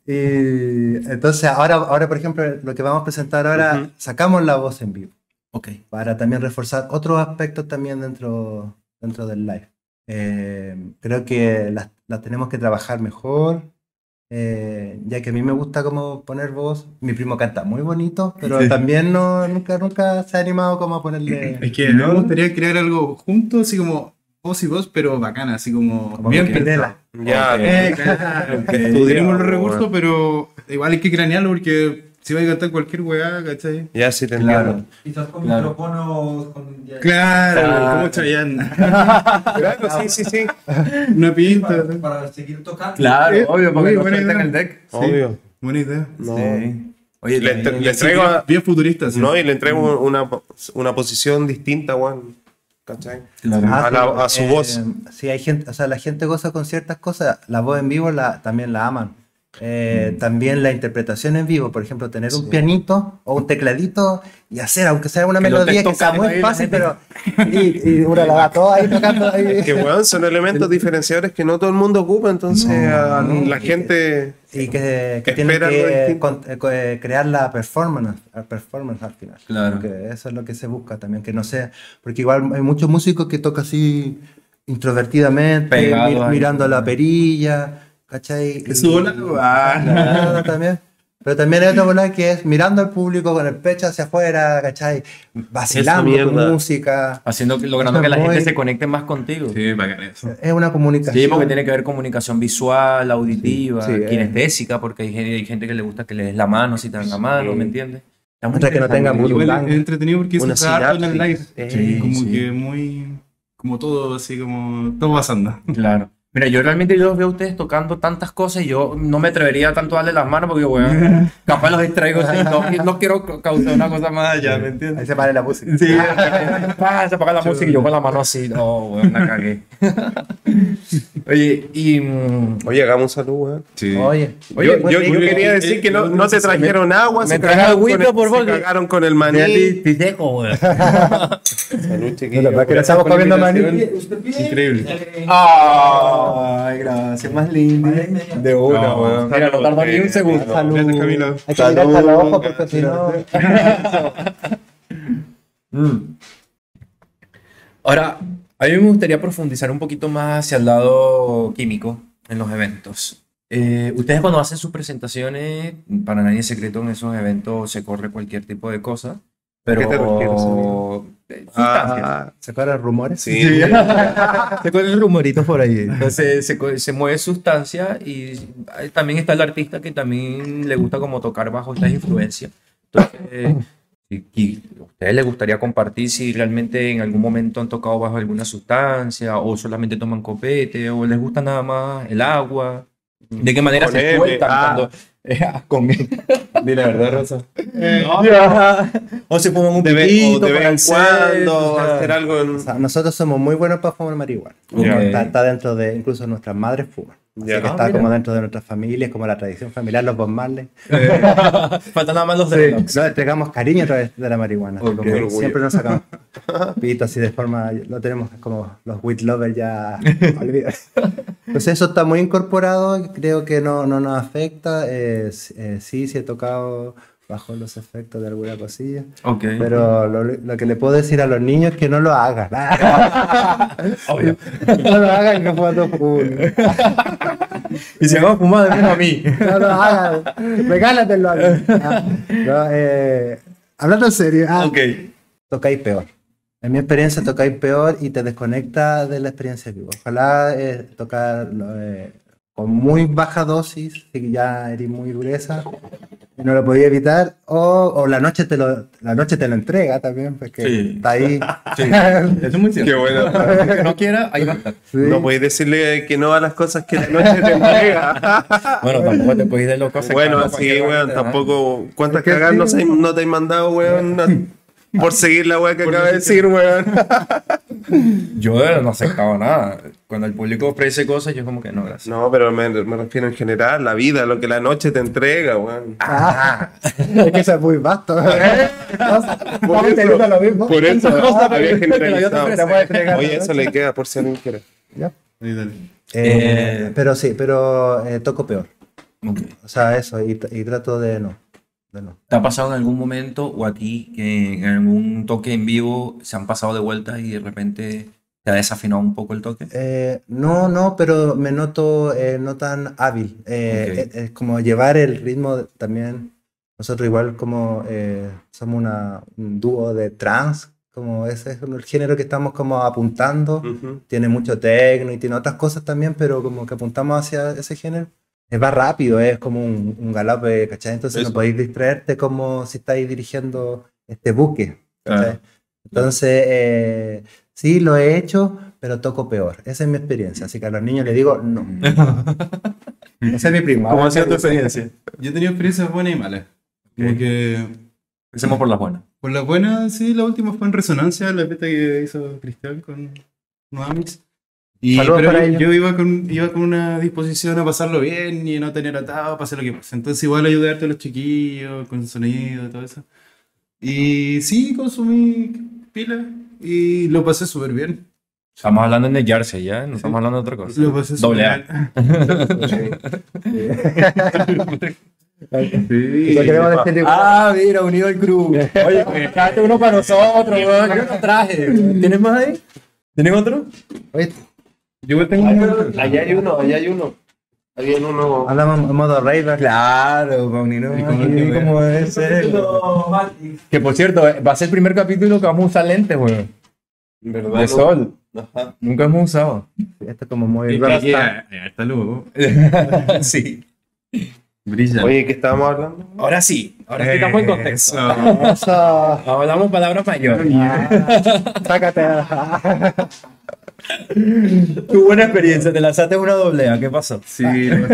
Y entonces, ahora, ahora, por ejemplo, lo que vamos a presentar ahora, Ujú. sacamos la voz en vivo Ok. para también reforzar otros aspectos también dentro, dentro del live. Eh, creo que las, las tenemos que trabajar mejor, eh, ya que a mí me gusta como poner voz. Mi primo canta muy bonito, pero Sí. también no, nunca, nunca se ha animado como a ponerle... Es que me gustaría crear algo junto, así como voz y voz, pero bacana, así como, Como bien Pimpinela. pensado. Ya, Eh, claro, que que estudiamos, tenemos los weón. recursos, pero igual hay que cranearlo porque si va a cantar cualquier weá, ¿cachai? ya sí te Claro. entiendo. Quizás con Claro. micrófonos. Con, ya- Claro, Claro. como Chayanne. Claro, sí, sí, sí. Una pinta. para, para seguir tocando. Claro, Eh, obvio, porque muy no buena sueltan idea. el deck. Sí, Obvio. buena idea. No. Sí. Oye, Le, también- le Sí, traigo bien, a- bien futurista, sí. no, y le entrego una, una posición distinta, weón. ¿cachai? Ah, A, la- a su eh, voz. Sí, hay gente, o sea, la gente goza con ciertas cosas, la voz en vivo la, también la aman. Eh, También la interpretación en vivo, por ejemplo, tener un pianito o un tecladito y hacer, aunque sea una Que lo melodía estés que sea tocando muy ahí, la fácil, gente- pero y, y uno la da toda ahí tocando ahí. Que weón, son elementos diferenciadores que no todo el mundo ocupa, entonces a no, la y- gente Y que, que tienen espera algo que distinto. con- eh, co- eh, crear la performance, la performance al final. Claro. Porque eso es lo que se busca también, que no sea, porque igual hay muchos músicos que tocan así introvertidamente, Pegados mi- ahí. mirando la perilla, ¿cachai? Es su bola, ah. Claro, también. Pero también hay otra bola que es mirando al público con el pecho hacia afuera, ¿cachai? Vacilando Eso, con mierda. música. Haciendo, logrando Eso que es la gente muy- se conecte más contigo. Sí, bacán eso. Es una comunicación. Sí, porque tiene que ver comunicación visual, auditiva, Sí, sí, eh. kinestésica, porque hay gente, hay gente que le gusta que le des la mano, si te dan la mano, Sí. ¿me entiendes? Está muy Otra que no tenga interesante. mucho. Igual blanco. es entretenido porque eso Una se da harto en el live. sinapsis. Sí, como sí. que muy. Como todo, así como. Todo pasando. Claro. Mira, yo realmente yo los veo a ustedes tocando tantas cosas y yo no me atrevería tanto a darle las manos porque, bueno, capaz los distraigo así, no, no quiero ca- causar una cosa más allá, ¿me entiendes? Ahí se para la música. Sí, pa, se apaga la música y yo con la mano así, no, weón, la cagué. Oye, y... mm, Oye, hagamos un saludo, weón. Sí. Oye, Yo, oye, yo- buen yo rico. quería decir que no, no te trajeron agua, me se traje cagaron, con agüita, el, por favor. se cagaron con el maní. Piseco, weón. Salud, No, chiquillos. la verdad que no Gracias estamos por la comiendo invitación. maní. ¿Usted pide? Increíble. Eh, Ay, gracias, más lindo. De una, No, weón. Mira, no tardó ni un segundo. Salud. Gracias, Camilo. Hay que mirar hasta los ojos porque si no. Mm. Ahora, a mí me gustaría profundizar un poquito más hacia el lado químico en los eventos. Eh, ustedes cuando hacen sus presentaciones, para nadie es secreto, en esos eventos se corre cualquier tipo de cosa, pero... qué te refieres, amigo? Eh, sustancias. Ah, ¿Se acuerdan rumores? sí. Se corren rumoritos por ahí. Entonces se, co- se mueve sustancia y eh, también está el artista que también le gusta como tocar bajo estas influencias. Entonces, eh, y, y a ustedes les gustaría compartir si realmente en algún momento han tocado bajo alguna sustancia o solamente toman copete o les gusta nada más el agua. ¿De qué manera Con se M, sueltan ah. cuando... eh, con Dile la verdad, Rosa. o se fuman un De vez, pitito o de vez para en el set, cuando o sea, hacer algo en... O sea, nosotros somos muy buenos para fumar marihuana. Ya. Está, está dentro de, incluso nuestras madres fuman. Así Ya. que Ah, está mira. como dentro de nuestras familias, como la tradición familiar, los Bob Marley. Faltan nada más los dreadlocks. Nos entregamos cariño a través de la marihuana. Ok. Como Orgullo. siempre nos sacamos pitos así de forma, lo tenemos como los weed lovers ya olvidados. Entonces eso está muy incorporado, creo que no, no nos afecta. Eh, s- eh, sí, sí he tocado bajo los efectos de alguna cosilla. Ok. Pero lo, lo que le puedo decir a los niños es que no lo hagan. Obvio. No lo hagan que fue full. Y se va a fumar de menos a mí. No lo hagan. Regálatelo a mí. Ah, no, eh, hablando en serio, ah, Ok. tocáis peor. En mi experiencia tocáis peor y te desconecta de la experiencia viva. Ojalá eh, tocar eh, con muy baja dosis, si ya eres muy gruesa y no lo podía evitar, o, o la noche te lo la noche te lo entrega también, porque Sí. está ahí. Eso es muy cierto. Qué bueno. Que no quiera, ahí va a estar. Sí. No podéis decirle que no a las cosas que la noche te entrega. Bueno, tampoco te puedes ir de loco. Bueno, secando sí, cualquier weón, vaina, tampoco. ¿Cuántas Es que cagadas sí, no, se- weón. no te han mandado, weón? Por seguir la weá que acaba de decir, weón. ¿no? Yo no aceptaba nada. Cuando el público ofrece cosas, yo como que no, gracias. No, pero me, me refiero en general, la vida, lo que la noche te entrega, weón. Ah, es que eso es muy vasto. Estamos teniendo lo mismo. Por eso había Te la dio otra generalizado. vez. puede entregar Oye, la eso le queda por si alguien quiere. Ya. Ahí, dale. Eh, pero sí, pero eh, toco peor. Ok. O sea, eso, y, y trato de no. De no. ¿Te ha pasado en algún momento o a ti que en algún toque en vivo se han pasado de vuelta y de repente te ha desafinado un poco el toque? Eh, no, no, pero me noto eh, no tan hábil. Eh, Ok. es, es como llevar el ritmo de- también. Nosotros igual como eh, somos una, un dúo de trance, como ese es el género que estamos como apuntando. Ujú. Tiene mucho techno y tiene otras cosas también, pero como que apuntamos hacia ese género. Es más rápido, es como un, un galope, ¿cachai? Entonces Eso. no podéis distraerte como si estáis dirigiendo este buque, ¿cachai? Claro. Entonces, eh, sí, lo he hecho, pero toco peor. Esa es mi experiencia. Así que a los niños les digo, no. Ese es mi primo. ¿Cómo ha sido tu experiencia? Yo he tenido experiencias buenas y malas. Como Ok. que Empecemos por las buenas. Por la buena, sí, la última fue en Resonancia, la beta que hizo Cristian con unos amigos. Y, Saludos pero para yo, ellos. yo iba, con, iba con una disposición a pasarlo bien y no tener atado, pasar lo que pase. Entonces igual ayudarte a los chiquillos con el sonido y todo eso. Y sí, consumí pila y lo pasé súper bien. Estamos hablando en The Jersey, ¿ya? No estamos hablando de otra cosa. Lo pasé súper Doble A. bien. Sí. Lo queremos decir igual. Ah, mira, unido al club. Oye, pues, cállate uno para nosotros, weón. Yo no traje. ¿Tienes más ahí? ¿Tienen otro? Oye, Yo tengo un... Allá hay uno, allá hay uno. Había uno. hablamos en modo Raver. Claro, Paunino. ¿Y cómo ¿Y te cómo debe ser? Que por cierto, va a ser el primer capítulo que vamos a usar lentes, weón. ¿Verdad? De sol. Ajá. Nunca hemos usado. Esto es como muy Y rockstar. ya, ya, hasta luego. Sí. Brilla. Oye, ¿qué estábamos hablando? Ahora sí. Ahora sí estamos en contexto. Eso. Eso. Hablamos palabras mayores. Sácate. Tu buena experiencia, te lanzaste una doble A, ¿qué pasó? Sí, lo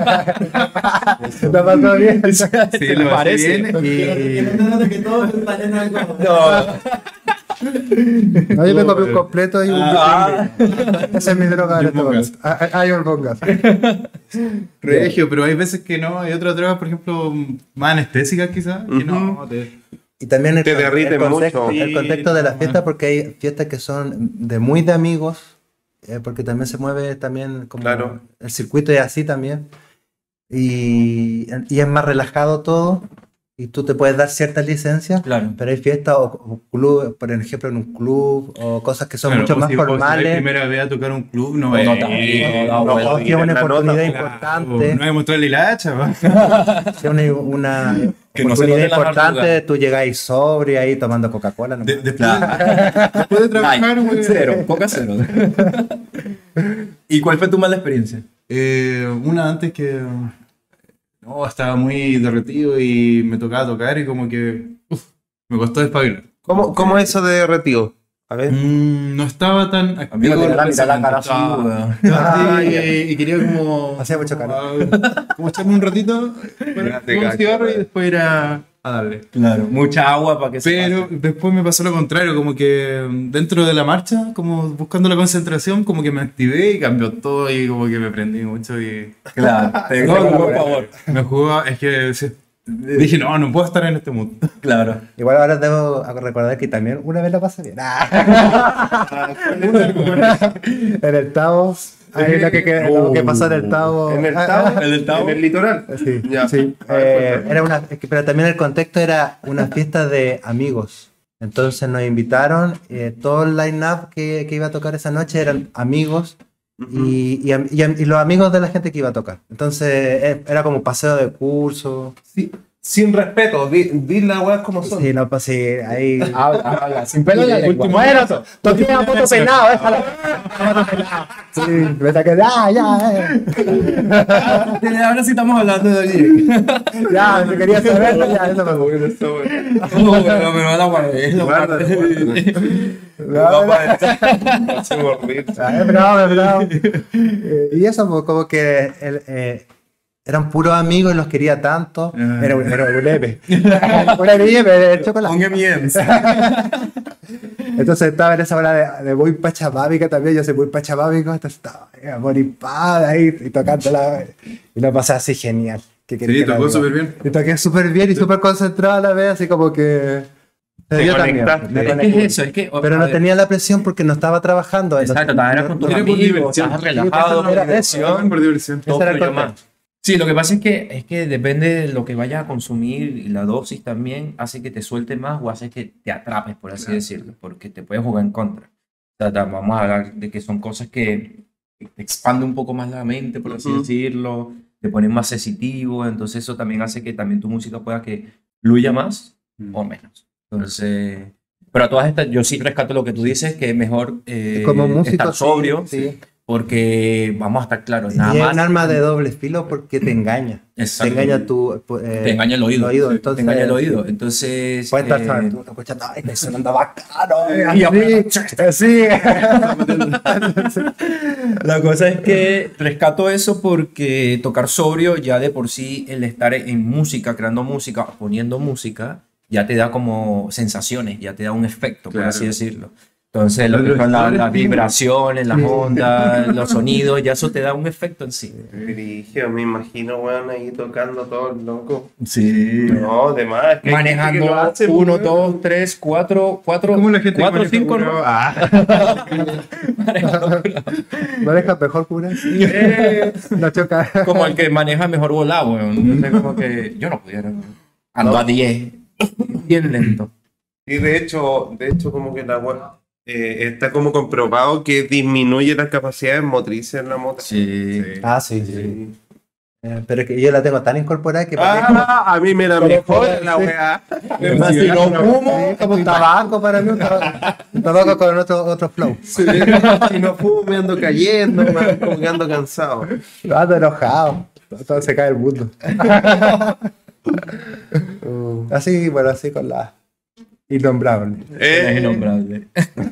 Lo pasó bien. sí, ¿Te lo pasé parece? bien y... que todo está lleno de cosas. No, No, yo me comí un completo y un Ah. Esa es mi droga de este Yumbongas. momento. Ah, ah, Yumbongas. Regio, pero hay veces que no, hay otras drogas, por ejemplo, más anestésicas quizás, que no, te... Y también el, Te derriten el contexto, mucho. el contexto de la Sí, fiesta, no. porque hay fiestas que son de muy de amigos, eh, porque también se mueve también como Claro. el circuito y así también. Y, y es más relajado todo, y tú te puedes dar ciertas licencias, Claro. pero hay fiestas o, o clubes, por ejemplo, en un club, o cosas que son Claro, mucho o más si- o si es la formales. primera vez a tocar un club, no No, es... no, también, no, o bueno, que es una la nota, oportunidad claro, importante. No hay que mostrarle la hacha, va. Si es una, una Que no se oportunidad noten las importante, arrugas. tú llegáis sobrio ahí tomando Coca-Cola. ¿no? De- después, después de trabajar, güey. Cero, coca cero. ¿Y cuál fue tu mala experiencia? Eh, una antes que no, estaba muy derretido y me tocaba tocar y como que uf, me costó despabilar. ¿Cómo, cómo es eso de retiro? A ver. Mm, no estaba tan activo. Amigo, te en la el mira la cara pensamiento. así, weón. Estaba así, Ah, y, y quería como... Hacía mucho calor. ah, Como echarme un ratito, bueno, Ya te fumar un cacho, cigarro y weón. después ir a, a darle. Claro, mucha agua para que se Pero pase. después me pasó lo contrario, como que dentro de la marcha, como buscando la concentración, como que me activé y cambió todo y como que me prendí mucho y... Claro, te No, jugó no, por favor. Me jugó, es que sí, dije, no, no puedo estar en este mood. Claro. Igual ahora debo recordar que también una vez la pasé bien. Ah. En el Tavo. Hay lo que, que, lo que pasó en el Tavo. ¿En el Ah, Tavo? ah, ¿En el Tavo? ¿En el litoral? Sí, Ya. sí. A ver, Eh, cuéntame. era una, es que- pero también el contexto era una fiesta de amigos. Entonces nos invitaron, eh, todo el line-up que, que iba a tocar esa noche eran amigos y, y, am- y am- y los amigos de la gente que iba a tocar. Entonces eh, era como un paseo de curso. Sí, sin respeto, di, di las weas como son. Sí, no, pues sí, ahí. Habla, habla, sin pelo en la lengua. Bueno, toqué a foto pelado, déjalo. Sí, me saqué, ya, ya, eh. Ahora sí estamos hablando de allí. Ya, si quería saberlo, ya, eso me voy. Bueno, está bueno. No, pero me van a guardar. Guárdalo, No, no, Hacemos reír. Ah, es bravo, es bravo. Eh, Y eso, pues, como que el, eh, eran puros amigos y los quería tanto. Ah. Era, un- era un M. Un M, el chocolate. Un M and M's. Entonces estaba en esa hora de, de muy pachamamica también. Yo soy muy pachamamico. Entonces estaba eh, amoripada ahí y tocándola. Y lo pasé así genial. ¿Qué querés Sí, que le tocó diga? súper bien. Y toqué súper bien y súper concentrado a la vez, así como que. Se Te dio también. conectaste. Me Es que conecté. es eso, es que. Pero a no ver, tenía la presión porque no estaba trabajando. Exacto, No- era no- con tus Era por amigos, diversión. estabas relajado, Era por eso. diversión. Por diversión. Todo Ese era el fluyó contexto. más. Sí, lo que pasa es que, es que depende de lo que vayas a consumir y la dosis también hace que te suelte más o hace que te atrapes, por así decirlo, porque te puede jugar en contra. O sea, ta- vamos a hablar de que son cosas que te expanden un poco más la mente, por así Ujú. decirlo, te ponen más sensitivo, entonces eso también hace que también tu música pueda que fluya más o menos. Entonces, pero a todas estas, yo sí rescato lo que tú dices, que es mejor eh, Como músico, estar sí, sobrio, sí. porque vamos a estar claros, Y nada es más. un arma de doble filo porque te engaña. Exacto. Te engaña tu. eh, Te engaña el oído. el oído, Sí, entonces- te engaña el oído. Entonces. Puedes estar eh, sabes, tú estás escuchando, ay, está sonando bacano. Y así, así. La cosa es que rescato eso porque tocar sobrio ya de por sí, el estar en música, creando música, poniendo música, ya te da como sensaciones, ya te da un efecto, por Claro. así decirlo. Entonces, lo que Los son la- colores las tienen- vibraciones, las ondas, los sonidos, ya eso te da un efecto en sí. Dirigio, me imagino, weón, ahí tocando todo el loco. Sí. No, de más. es que hay gente que Manejando lo hace, uno, weón. dos, tres, cuatro, cuatro, ¿Cómo la gente cuatro, maneja cinco, una- ¿no? Ah, Maneja mejor que una. Eh, No choca. como el que maneja mejor volado, weón. Entonces, como que yo no pudiera. weón. Ando a diez, bien lento. Y de hecho, de hecho, como que la weá eh, está como comprobado que disminuye las capacidades motrices en la moto. Sí. Ah, sí, sí. Sí. Eh, pero es que yo la tengo tan incorporada que para mí es como- Ah, a mí me la mejor la weá. Más si no fumo, como un tabaco para mí, un tabaco, un tabaco con otro, otro flow. Si no fumo, me ando cayendo, man, como que ando cansado. Ando enojado. Todo se cae el mundo. Así, bueno, así con la innombrable. Es Eh, innombrable.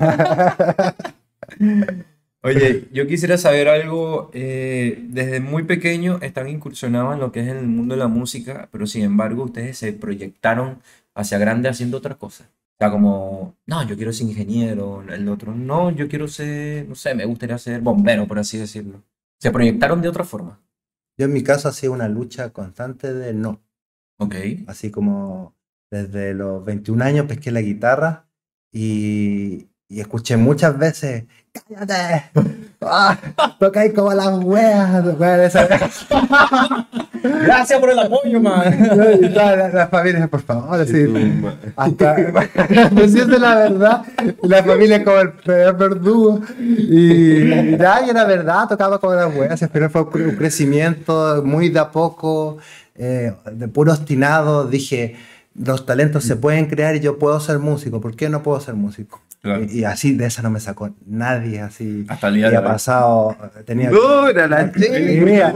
Oye, yo quisiera saber algo. eh, desde muy pequeño están incursionados en lo que es el mundo de la música, pero sin embargo ustedes se proyectaron hacia grande haciendo otra cosa. O sea, como, no, yo quiero ser ingeniero, el otro, no, yo quiero ser, no sé, me gustaría ser bombero, por así decirlo. Se proyectaron de otra forma. Yo en mi caso ha sido una lucha constante de no. Ok. Así como desde los veintiún años pesqué la guitarra y, y escuché muchas veces, ¡cállate! ¡Ah! Tocáis como las weas. Bueno, esa- Gracias por el apoyo, man. y todas las, las familias, por favor, así. Hasta, decirte la verdad, la familia es como el peor verdugo. Y, y ya, y era verdad, tocaba como las weas. Al final fue un cre- un crecimiento muy de a poco, eh, de puro obstinado. Dije, los talentos se pueden crear y yo puedo ser músico. ¿Por qué no puedo ser músico? Claro. Y, y así de esa no me sacó nadie, así. Hasta el día y de ha hoy. pasado, tenía Dura la y mira,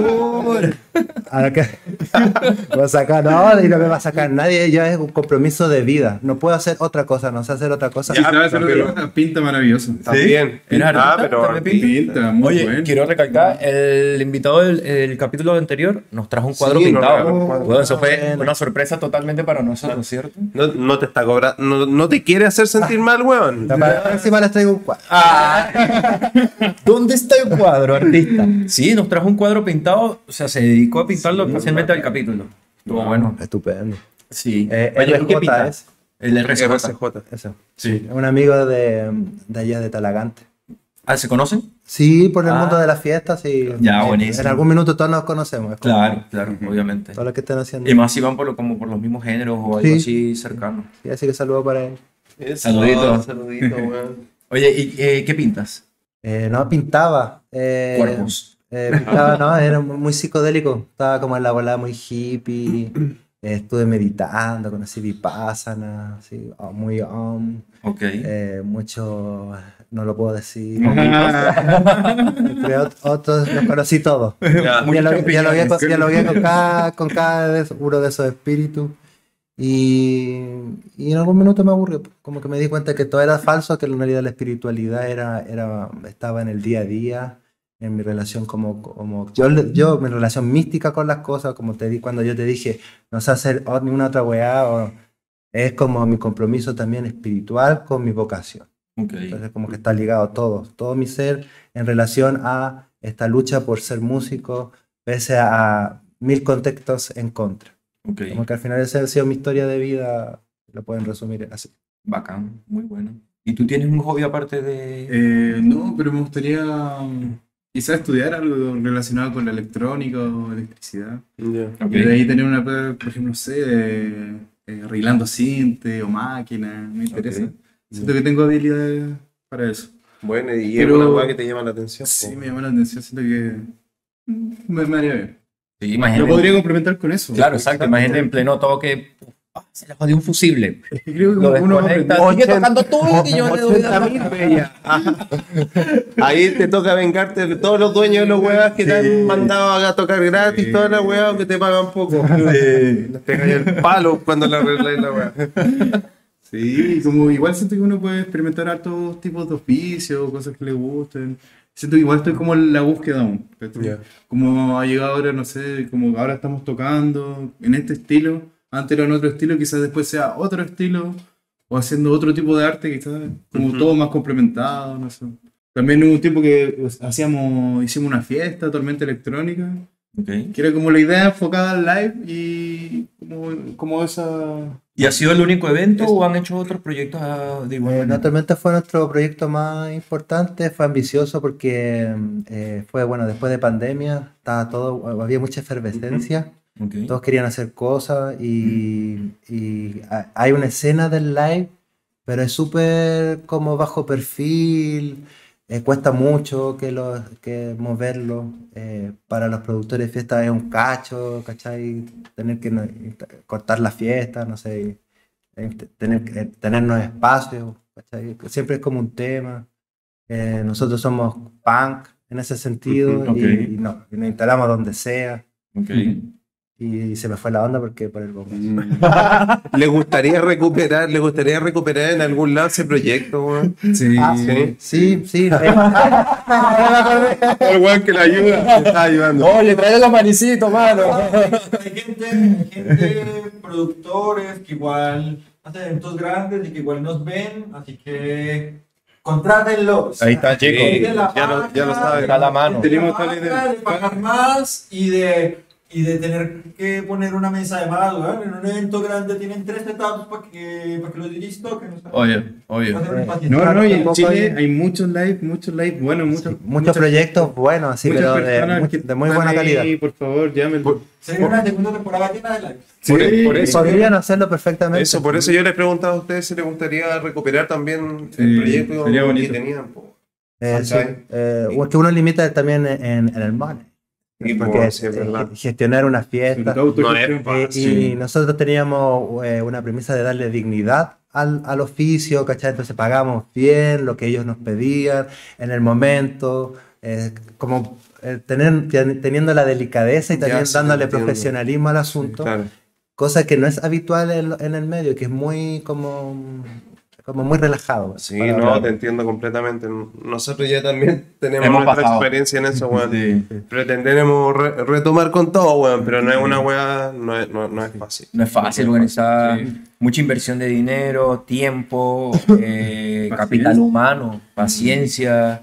a lo que me va a sacar, no, y no me va a sacar nadie, ya es un compromiso de vida. No puedo hacer otra cosa, no sé hacer otra cosa. si sabes pero- hacer otra cosa, pinta maravilloso. También. ¿Eres Ah, artista? pero ¿También pinta? Pinta, muy Oye, bueno. quiero recalcar, el invitado del el capítulo anterior nos trajo un cuadro Sí, nos pintado. regaló un cuadro. Bueno, eso fue Bueno. una sorpresa totalmente para nosotros, ¿cierto? No, no te está cobrando, no, no te quiere hacer sentir mal, weón. Encima les traigo un cuadro. ¿Dónde está el cuadro, artista? Sí, nos trajo un cuadro pintado, o sea, se dedicó a pintarlo fácilmente al capítulo. Estuvo bueno. Estupendo. Sí. Eh, Oye, ¿y qué R J pinta? es. El R C R J. C J. Eso. Sí. Es un amigo de, de allá de Talagante. Ah, ¿se conocen? Sí, por el Ah. mundo de las fiestas, sí. Ya, En- buenísimo. En algún minuto todos nos conocemos. es como Claro, claro, obviamente. Todo lo que están haciendo. Y más si van por, lo- como por los mismos géneros o algo Sí. así cercano. Sí, así que saludo para él. Eso, Saludito. Saludito, weón. Oye, ¿y eh, qué pintas? Eh, no, pintaba. Eh, Cuerpos. Eh, pintaba, no, era muy muy psicodélico. Estaba como en la volada muy hippie. Eh, estuve meditando, conocí Vipassana, así, oh, muy um, Ok. eh, mucho, no lo puedo decir. Ah, Entre ot- otros los conocí todos. Ya. Dialogué, dialogué con, dialogué con cada, con cada de esos- uno de esos espíritus. Y, y en algún minuto me aburrió. Como que me di cuenta que todo era falso, que en realidad la espiritualidad era, era, estaba en el día a día, en mi relación como, como yo, le- yo, mi relación mística con las cosas, como te di cuando yo te dije, no sé hacer o- ninguna otra weá, o, es como mi compromiso también espiritual con mi vocación. Ok. Entonces como que está ligado todo, todo mi ser en relación a esta lucha por ser músico, pese a mil contextos en contra. Ok. Como que al final esa ha sido mi historia de vida, lo pueden resumir así. Bacán, muy bueno. ¿Y tú tienes un hobby aparte de...? Eh, no, pero me gustaría um, quizás estudiar algo relacionado con la electrónica o electricidad. Ya. Ok. Y de ahí tener una, por ejemplo, no sé, de, eh, arreglando cinte o máquina, me interesa. Ok. Siento que tengo habilidades para eso. Bueno, y Pero- es una weá que te llama la atención. Sí, po. me llama la atención, siento que mm, me, me haría bien. Sí, Lo imagínate. podría complementar con eso. Claro, exacto. Imagínate en pleno toque. ah, se le jodió un fusible. Es que creo que Lo uno desconecta. aprende- Sigue tocando tú y yo le doy ochenta la- mil bellas. Ajá. Ahí te toca vengarte de todos los dueños de los huevas que te han mandado a tocar gratis, Sí. todas las huevas que te pagan poco. Te cae el palo cuando le arreglas la hueá. Sí, como igual siento que uno puede experimentar hartos tipos de oficios, cosas que le gusten. Siento que igual estoy como en la búsqueda aún. ¿cachai? Ya. Como ha llegado ahora, no sé, como ahora estamos tocando en este estilo. antes era en otro estilo, quizás después sea otro estilo, o haciendo otro tipo de arte, quizás como Ujú. todo más complementado, no sé. También hubo un tiempo que pues, hacíamos, hicimos una fiesta, Tormenta Electrónica, Okay. que era como la idea enfocada al live y como, como esa... ¿Y ha sido el único evento o han hecho otros proyectos ah, de igual Eh, manera? Naturalmente fue nuestro proyecto más importante, fue ambicioso porque eh, fue, bueno, después de pandemia, estaba todo, había mucha efervescencia, Okay. todos querían hacer cosas y, y ha- hay una escena del live, pero es súper como bajo perfil, eh, cuesta mucho que, lo, que moverlo, eh, para los productores de fiesta es un cacho, ¿cachai? Tener que no- cortar la fiesta, no sé, eh, te- tener, que- tenernos espacio, ¿cachai? Siempre es como un tema. Eh, nosotros somos punk en ese sentido Ujú, y, ok. y no- y nos instalamos donde sea. Okay. Y se me fue la onda porque por el bombo. ¿Le gustaría recuperar, le gustaría recuperar en algún lado ese proyecto, weón? Sí, Ah, Sí. Sí, sí. eh, El weón que le ayuda, le está ayudando. ¡Oh, le trae los manicitos, mano! Hay gente, hay gente, productores que igual hacen eventos grandes y que igual nos ven, así que contrátenlos. Ahí está, chicos. Sí, de la Ya lo- marca, ya lo saben. de Está a la mano. Tenemos la tal idea. marca, de pagar más y de, y de tener que poner una mesa de más, ¿verdad? En un evento grande tienen tres setups para que, para que los D Js toquen. o sea, Oye, oye. va a ser un espacio. No, no, y en Tampoco Chile hay- hay muchos live, muchos live buenos, muchos, sí, muchos proyectos buenos, así, muchas pero de, personas mu- que de muy están buena ahí, calidad. por favor, llámenlo. Se viene una segunda temporada llena de live. Por, Sí, por eso, Podrían hacerlo perfectamente. eso, por eso yo les preguntaba a ustedes si les gustaría recuperar también Sí, el proyecto sería que bonito. tenían. Po. Eh, sí, ¿Cachai? eh, o que uno limita también en, en el money. Y Porque pues, sí, es eh, verdad. gestionar una Sobre fiesta. todo No es autogestión. Eh, fácil. y nosotros teníamos eh, una premisa de darle dignidad al, al oficio, ¿cachai? Entonces pagamos bien lo que ellos nos pedían en el momento, eh, como eh, tener, ten- teniendo la delicadeza y Ya, también sí, te dándole entiendo. profesionalismo al asunto, Claro. cosa que no es habitual en, en el medio, que es muy como, como muy relajado. Sí, para no, hablar. te entiendo completamente. Nosotros ya también tenemos Hemos nuestra pasado. experiencia en eso, weón. Sí. Pretendemos re- retomar con todo, weón, pero no es una weá, no es, no, no es fácil. No es fácil organizar mucha inversión de dinero, tiempo, eh, capital humano, paciencia.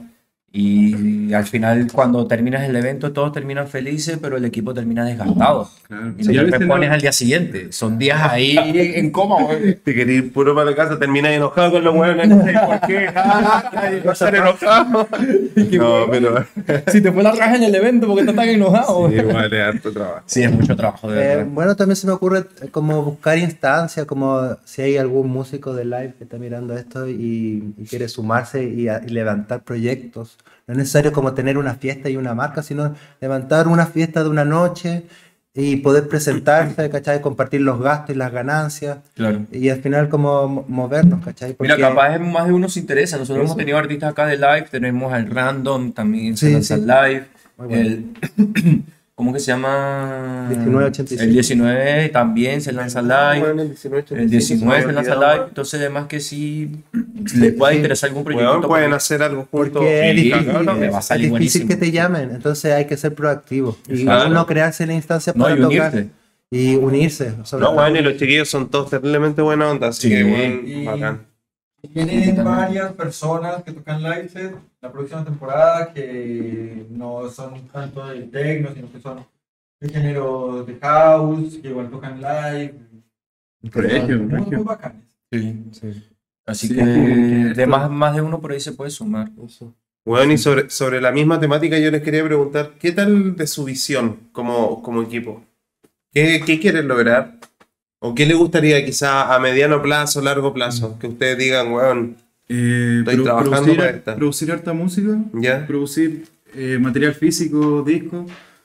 Y al final, cuando terminas el evento, todos terminan felices, pero el equipo termina desgastado. Claro. Y Sí, no a te veces pones no- al día siguiente. Son días ahí en coma, güey. Te querés ir puro para la casa, terminas enojado con los weones, no sé por qué. Ay, va a estar enojado. No, pero Si te fue la raja en el evento, ¿por qué estás tan enojado? sí, igual es harto trabajo. Sí, es mucho trabajo, de Eh, verdad. bueno, también se me ocurre eh, como buscar instancias, como si hay algún músico de live que está mirando esto y, y quiere sumarse y, a- y levantar proyectos. No es necesario como tener una fiesta y una marca, sino levantar una fiesta de una noche y poder presentarse, ¿cachai? Compartir los gastos y las ganancias Claro. y al final como mo- movernos, ¿cachai? Mira, Porque- capaz es más de uno se interesa. Nosotros Eso. hemos tenido artistas acá de live, tenemos al Random, también se Sí, lanza sí. el live. Muy bueno. El, ¿cómo que se llama? diecinueve ochenta y cinco. El diecinueve también se lanza live. Bueno, el diecinueve, El diecinueve se lanza olvidado, live. Entonces, además que si les pueda Sí. interesar algún proyecto. weón, pueden hacer algo juntos. Porque es Sí, difícil, claro, me es- va a es salir difícil buenísimo. que te llamen, entonces hay que ser proactivo y Claro. uno crearse la instancia No, para y tocar unirse. y unirse. sobre No, todo. weón, y los chiquillos son todos terriblemente buena onda, así Sí. que, weón, Y- bacán. Tienen varias personas que tocan live set la próxima temporada que no son tanto de techno, sino que son de género de house, que igual tocan live. Regio, Muy, regio. muy bacanes. Sí, Así Sí. que de más, más de uno por ahí se puede sumar. Weón, y sobre, sobre la misma temática yo les quería preguntar, ¿qué tal de su visión como, como equipo? ¿Qué, qué quieren lograr? ¿O qué les gustaría quizá a mediano plazo, largo plazo? Que ustedes digan, weón, Eh, Estoy produ- trabajando producir, para esta. producir harta música, ¿ya? producir eh, material físico, discos,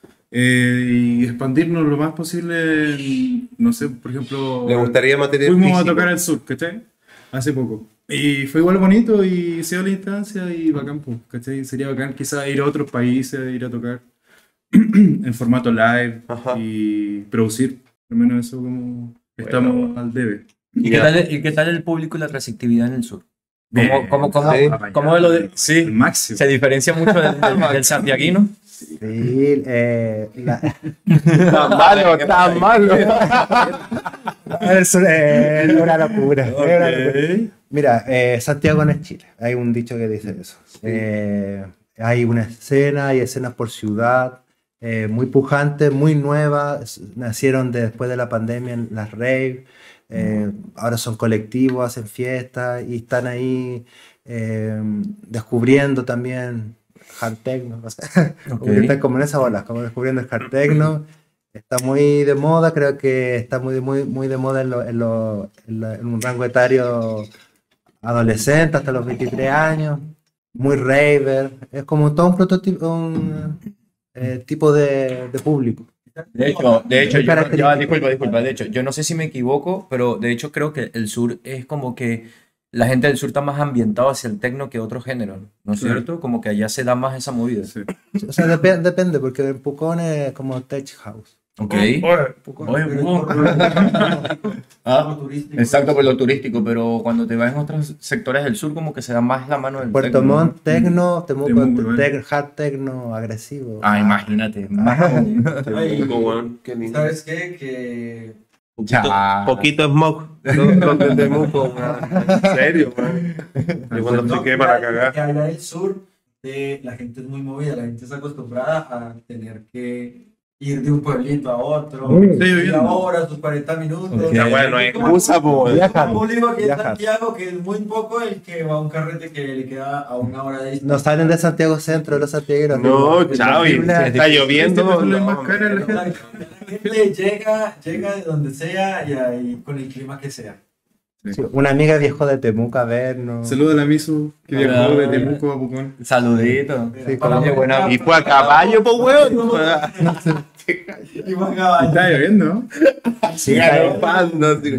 eh, y expandirnos lo más posible. en, no sé, por ejemplo, ¿Les gustaría material fuimos físico? a tocar al sur, ¿cachai? Hace poco. Y fue igual bonito y se dio la instancia y bacán, pues, ¿cachai? Sería bacán quizás ir a otros países, ir a tocar en formato live Ajá. y producir. Al menos eso como estamos al debe. ¿Y qué, tal, ¿Y qué tal el público y la receptividad en el sur? ¿Cómo, Bien. cómo, cómo, Sí. cómo lo de- El sí, máximo. se diferencia mucho del, del, del santiaguino? Sí, eh, la- Tan malo, tan malo. El sur es una locura. Es una locura. Mira, eh, Santiago no es Chile. Hay un dicho que dice eso. Eh, hay una escena, hay escenas por ciudad, eh, muy pujantes, muy nuevas. Nacieron después de la pandemia las rave. Eh, ahora son colectivos, hacen fiestas y están ahí eh, descubriendo también hard techno. O sea, Okay. están como en esa ola, como descubriendo el hard techno. Está muy de moda, creo que está muy, muy, muy de moda en, lo- en, lo- en la- en un rango etario adolescente hasta los veintitrés años, muy raver, es como todo un prototipo, un eh, tipo de, de público. De hecho, de hecho, Muy yo, no- característico. ya, disculpa, disculpa, de hecho, yo no sé si me equivoco, pero de hecho creo que el sur es como que la gente del sur está más ambientado hacia el tecno que otros géneros, ¿no es Sí. cierto? Como que allá se da más esa movida. Sí. O sea, depe- depende, porque en Pucón es como tech house. Ok. Oye, Oye, wow. Ah, turístico. exacto, por lo turístico, pero cuando te vas en otros sectores del sur, como que se da más la mano del Puerto tecno, ¿no? Montt, tecno, Temuco, Temuco, bueno. tec- hard techno agresivo. Ah, imagínate. Más Ay, weón, qué lindo. ¿Sabes qué? Que Poquito, Ya. poquito smog. Los los de Temuco, weón. En serio, weón. Yo cuando no, estoy que para hay- cagar. que allá en el sur eh, la gente es muy movida, la gente está acostumbrada a tener que ir de un pueblito a otro, Mm. Sí, y bien. ahora sus cuarenta minutos. Ok. Ya, bueno, no hay Es como- excusa, po, weón. Viajan, Como digo aquí en viajan. Santiago, que es muy poco el que va a un carrete que le queda a una hora de distancia. No salen de Santiago Centro los santiagueros. No, tipo, chao, y horrible. está lloviendo. Este es no, más cara la no. gente. La gente llega, llega de donde sea y ahí con el clima que sea. Sí, una amiga viajó de Temuco a vernos. Saludos a la Misu, que Hola. viajó de Temuco a Pucón. Saludito. Sí, Para como- que buena- Y fue a caballo, po, weón. Y más caballo. Está lloviendo, ¿no? Sí, Galopando, así.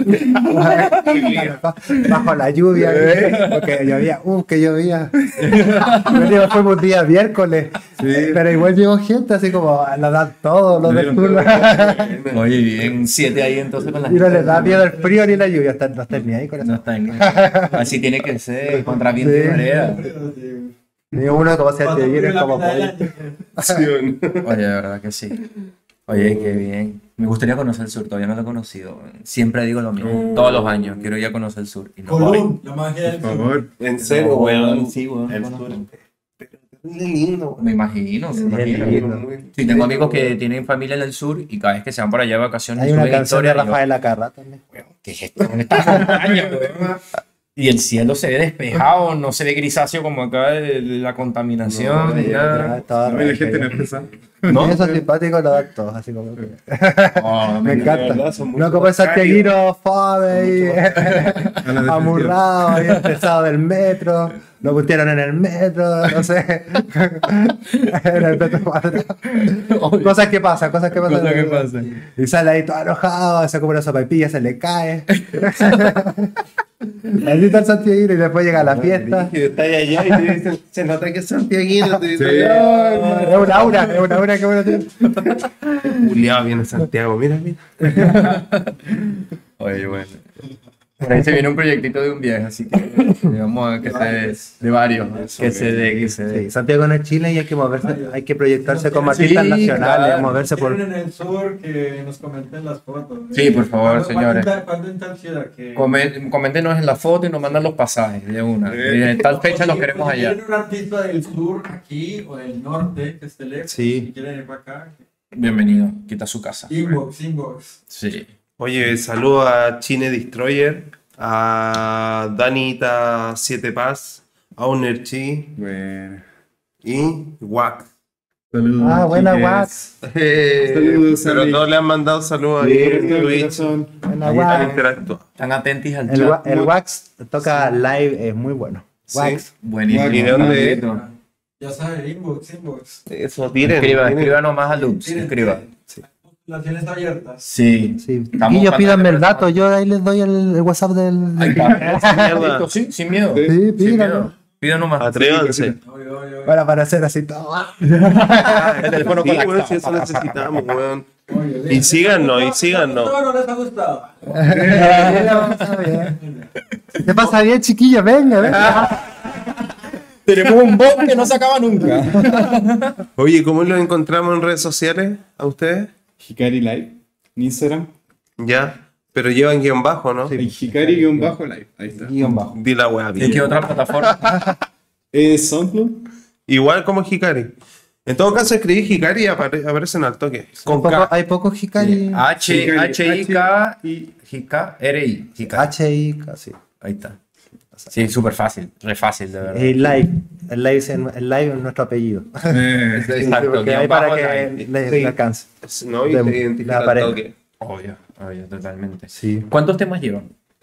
bajo la lluvia, porque llovía, uh, que llovía. Yo digo, fue un día miércoles, pero igual llegó gente así como a la dan todo, los del sur. Oye, bien, siete ahí entonces con la Y no gente. les da miedo el frío ni la lluvia, están- no están ni ahí con No eso. está en... Así tiene que ser, contra viento y Sí. marea. Ni uno como se Cuando te viene la como mitad del pollo. año. Oye, de verdad que sí. Oye, qué bien. Me gustaría conocer el sur, todavía no lo he conocido. Siempre digo lo mismo, todos los años quiero ir a conocer el sur. Y no voy. Colón, la magia del Por sur. favor. En serio, weón. Sí, weón. El no sur. conozco. Es lindo, Me imagino, me imagino. lindo. Sí, tengo amigos que tienen familia en el sur y cada vez que se van por allá de vacaciones Hay una suben canción de historias y yo, Rafael Acarra también. ¿qué es esto? ¿Dónde está la montaña, weón? Y el cielo se ve despejado, no se ve grisáceo como acá de de la contaminación. ni nada. Todo A mí la rico, gente ya. no empieza. ¿No? Esos simpáticos lo dan todos, así como que. Oh, Me de encanta. verdad, son muy No como el precarios. santiaguino fome y A la amurrado y estresado del metro. Lo pusieron en el metro, no sé. En el metro cuadrado. Cosas que pasan, cosas que pasan. Cosas que pasan. Y sale ahí todo enojado, se come una sopaipilla, se le cae. Así está el santiaguino y después llega a la fiesta. Y está allá y te dicen, se nota que es santiaguino. Te dicen, Sí. Es una aura, es una aura que uno tiene. Juliado viene Santiago, mira, mira. Oye, bueno. Por ahí se viene un proyectito de un viaje, así que vamos a que se de varios, que se dé, que se dé. Sí, Santiago no es Chile y hay que moverse, hay que proyectarse como Sí, artistas nacionales, claro. moverse por. Tienen en el sur que nos comenten las fotos. Sí, por favor, ¿Cuándo- señores. ¿Cuándo en tal- cuándo en tal ciudad que... Comen- Coméntenos en la foto y nos mandan los pasajes de una. Y en tal fecha los queremos Si allá. quieren un artista del sur aquí o del norte que esté lejos, Sí. si quieren ir para acá, Bienvenido, quita su casa. inbox, inbox. Sí. Oye, saludo a Chine Destroyer, a Danita Siete Paz, a Owner Chi Bueno. y Wack. Saludos. Ah, buena, chiques. Wax. Saludos, Pero Sammy. no le han mandado saludos Sí, ahí en de Twitch. corazón. Buena, Han Wax. interactuado. Están atentos al El, chat. wa- el Wax toca live, es muy bueno. Sí. Wax. Buenísimo. ¿Y de dónde es? Ya saben, inbox, inbox. Eso, tiren. Escriba, tiren. escriba nomás a Lux, Tienen- escriba. Las tienes abiertas. Sí. Sí. Estamos Chiquillos, pídanme el bastante dato, yo ahí les doy el, el WhatsApp del. Ahí está. Listo, sí, sin miedo. Sí. Sí, Sin pídanlo. miedo. Pida nomás. Atrévanse. Oye, oye, oye. Para aparecer así todo. El teléfono Sí, con la weón, si eso necesitamos, weón. Oye, Y síganos, y síganos. No, no les ha gustado. ¿Qué pasa bien, chiquillos? Venga, venga. Tenemos un bot que no se acaba nunca. Oye, ¿cómo los encontramos en redes sociales a ustedes? Hikari Live en Instagram. Ya. Pero llevan guión bajo, ¿no? Sí. En Hikari-Live. Ahí está. Guión bajo. Di la weá, ¿En bien. qué otra plataforma? ¿Es SoundCloud? Igual como Hikari. En todo caso, escribí Hikari y apare- aparecen al toque. Con Hay poco- K. hay pocos Hikari. H, Hikari, H, I, K, y I, K, R, I. Hikari. H I K, sí. Ahí está. Sí, súper fácil, re fácil, de verdad. El live. El live es, en- el live es nuestro apellido. Eh, Exacto, Porque guión ahí para bajo que live. le, Sí. le alcance. No, y De- te identifica la al pared. toque. Obvio, obvio, totalmente. Sí. ¿Cuántos temas llevan?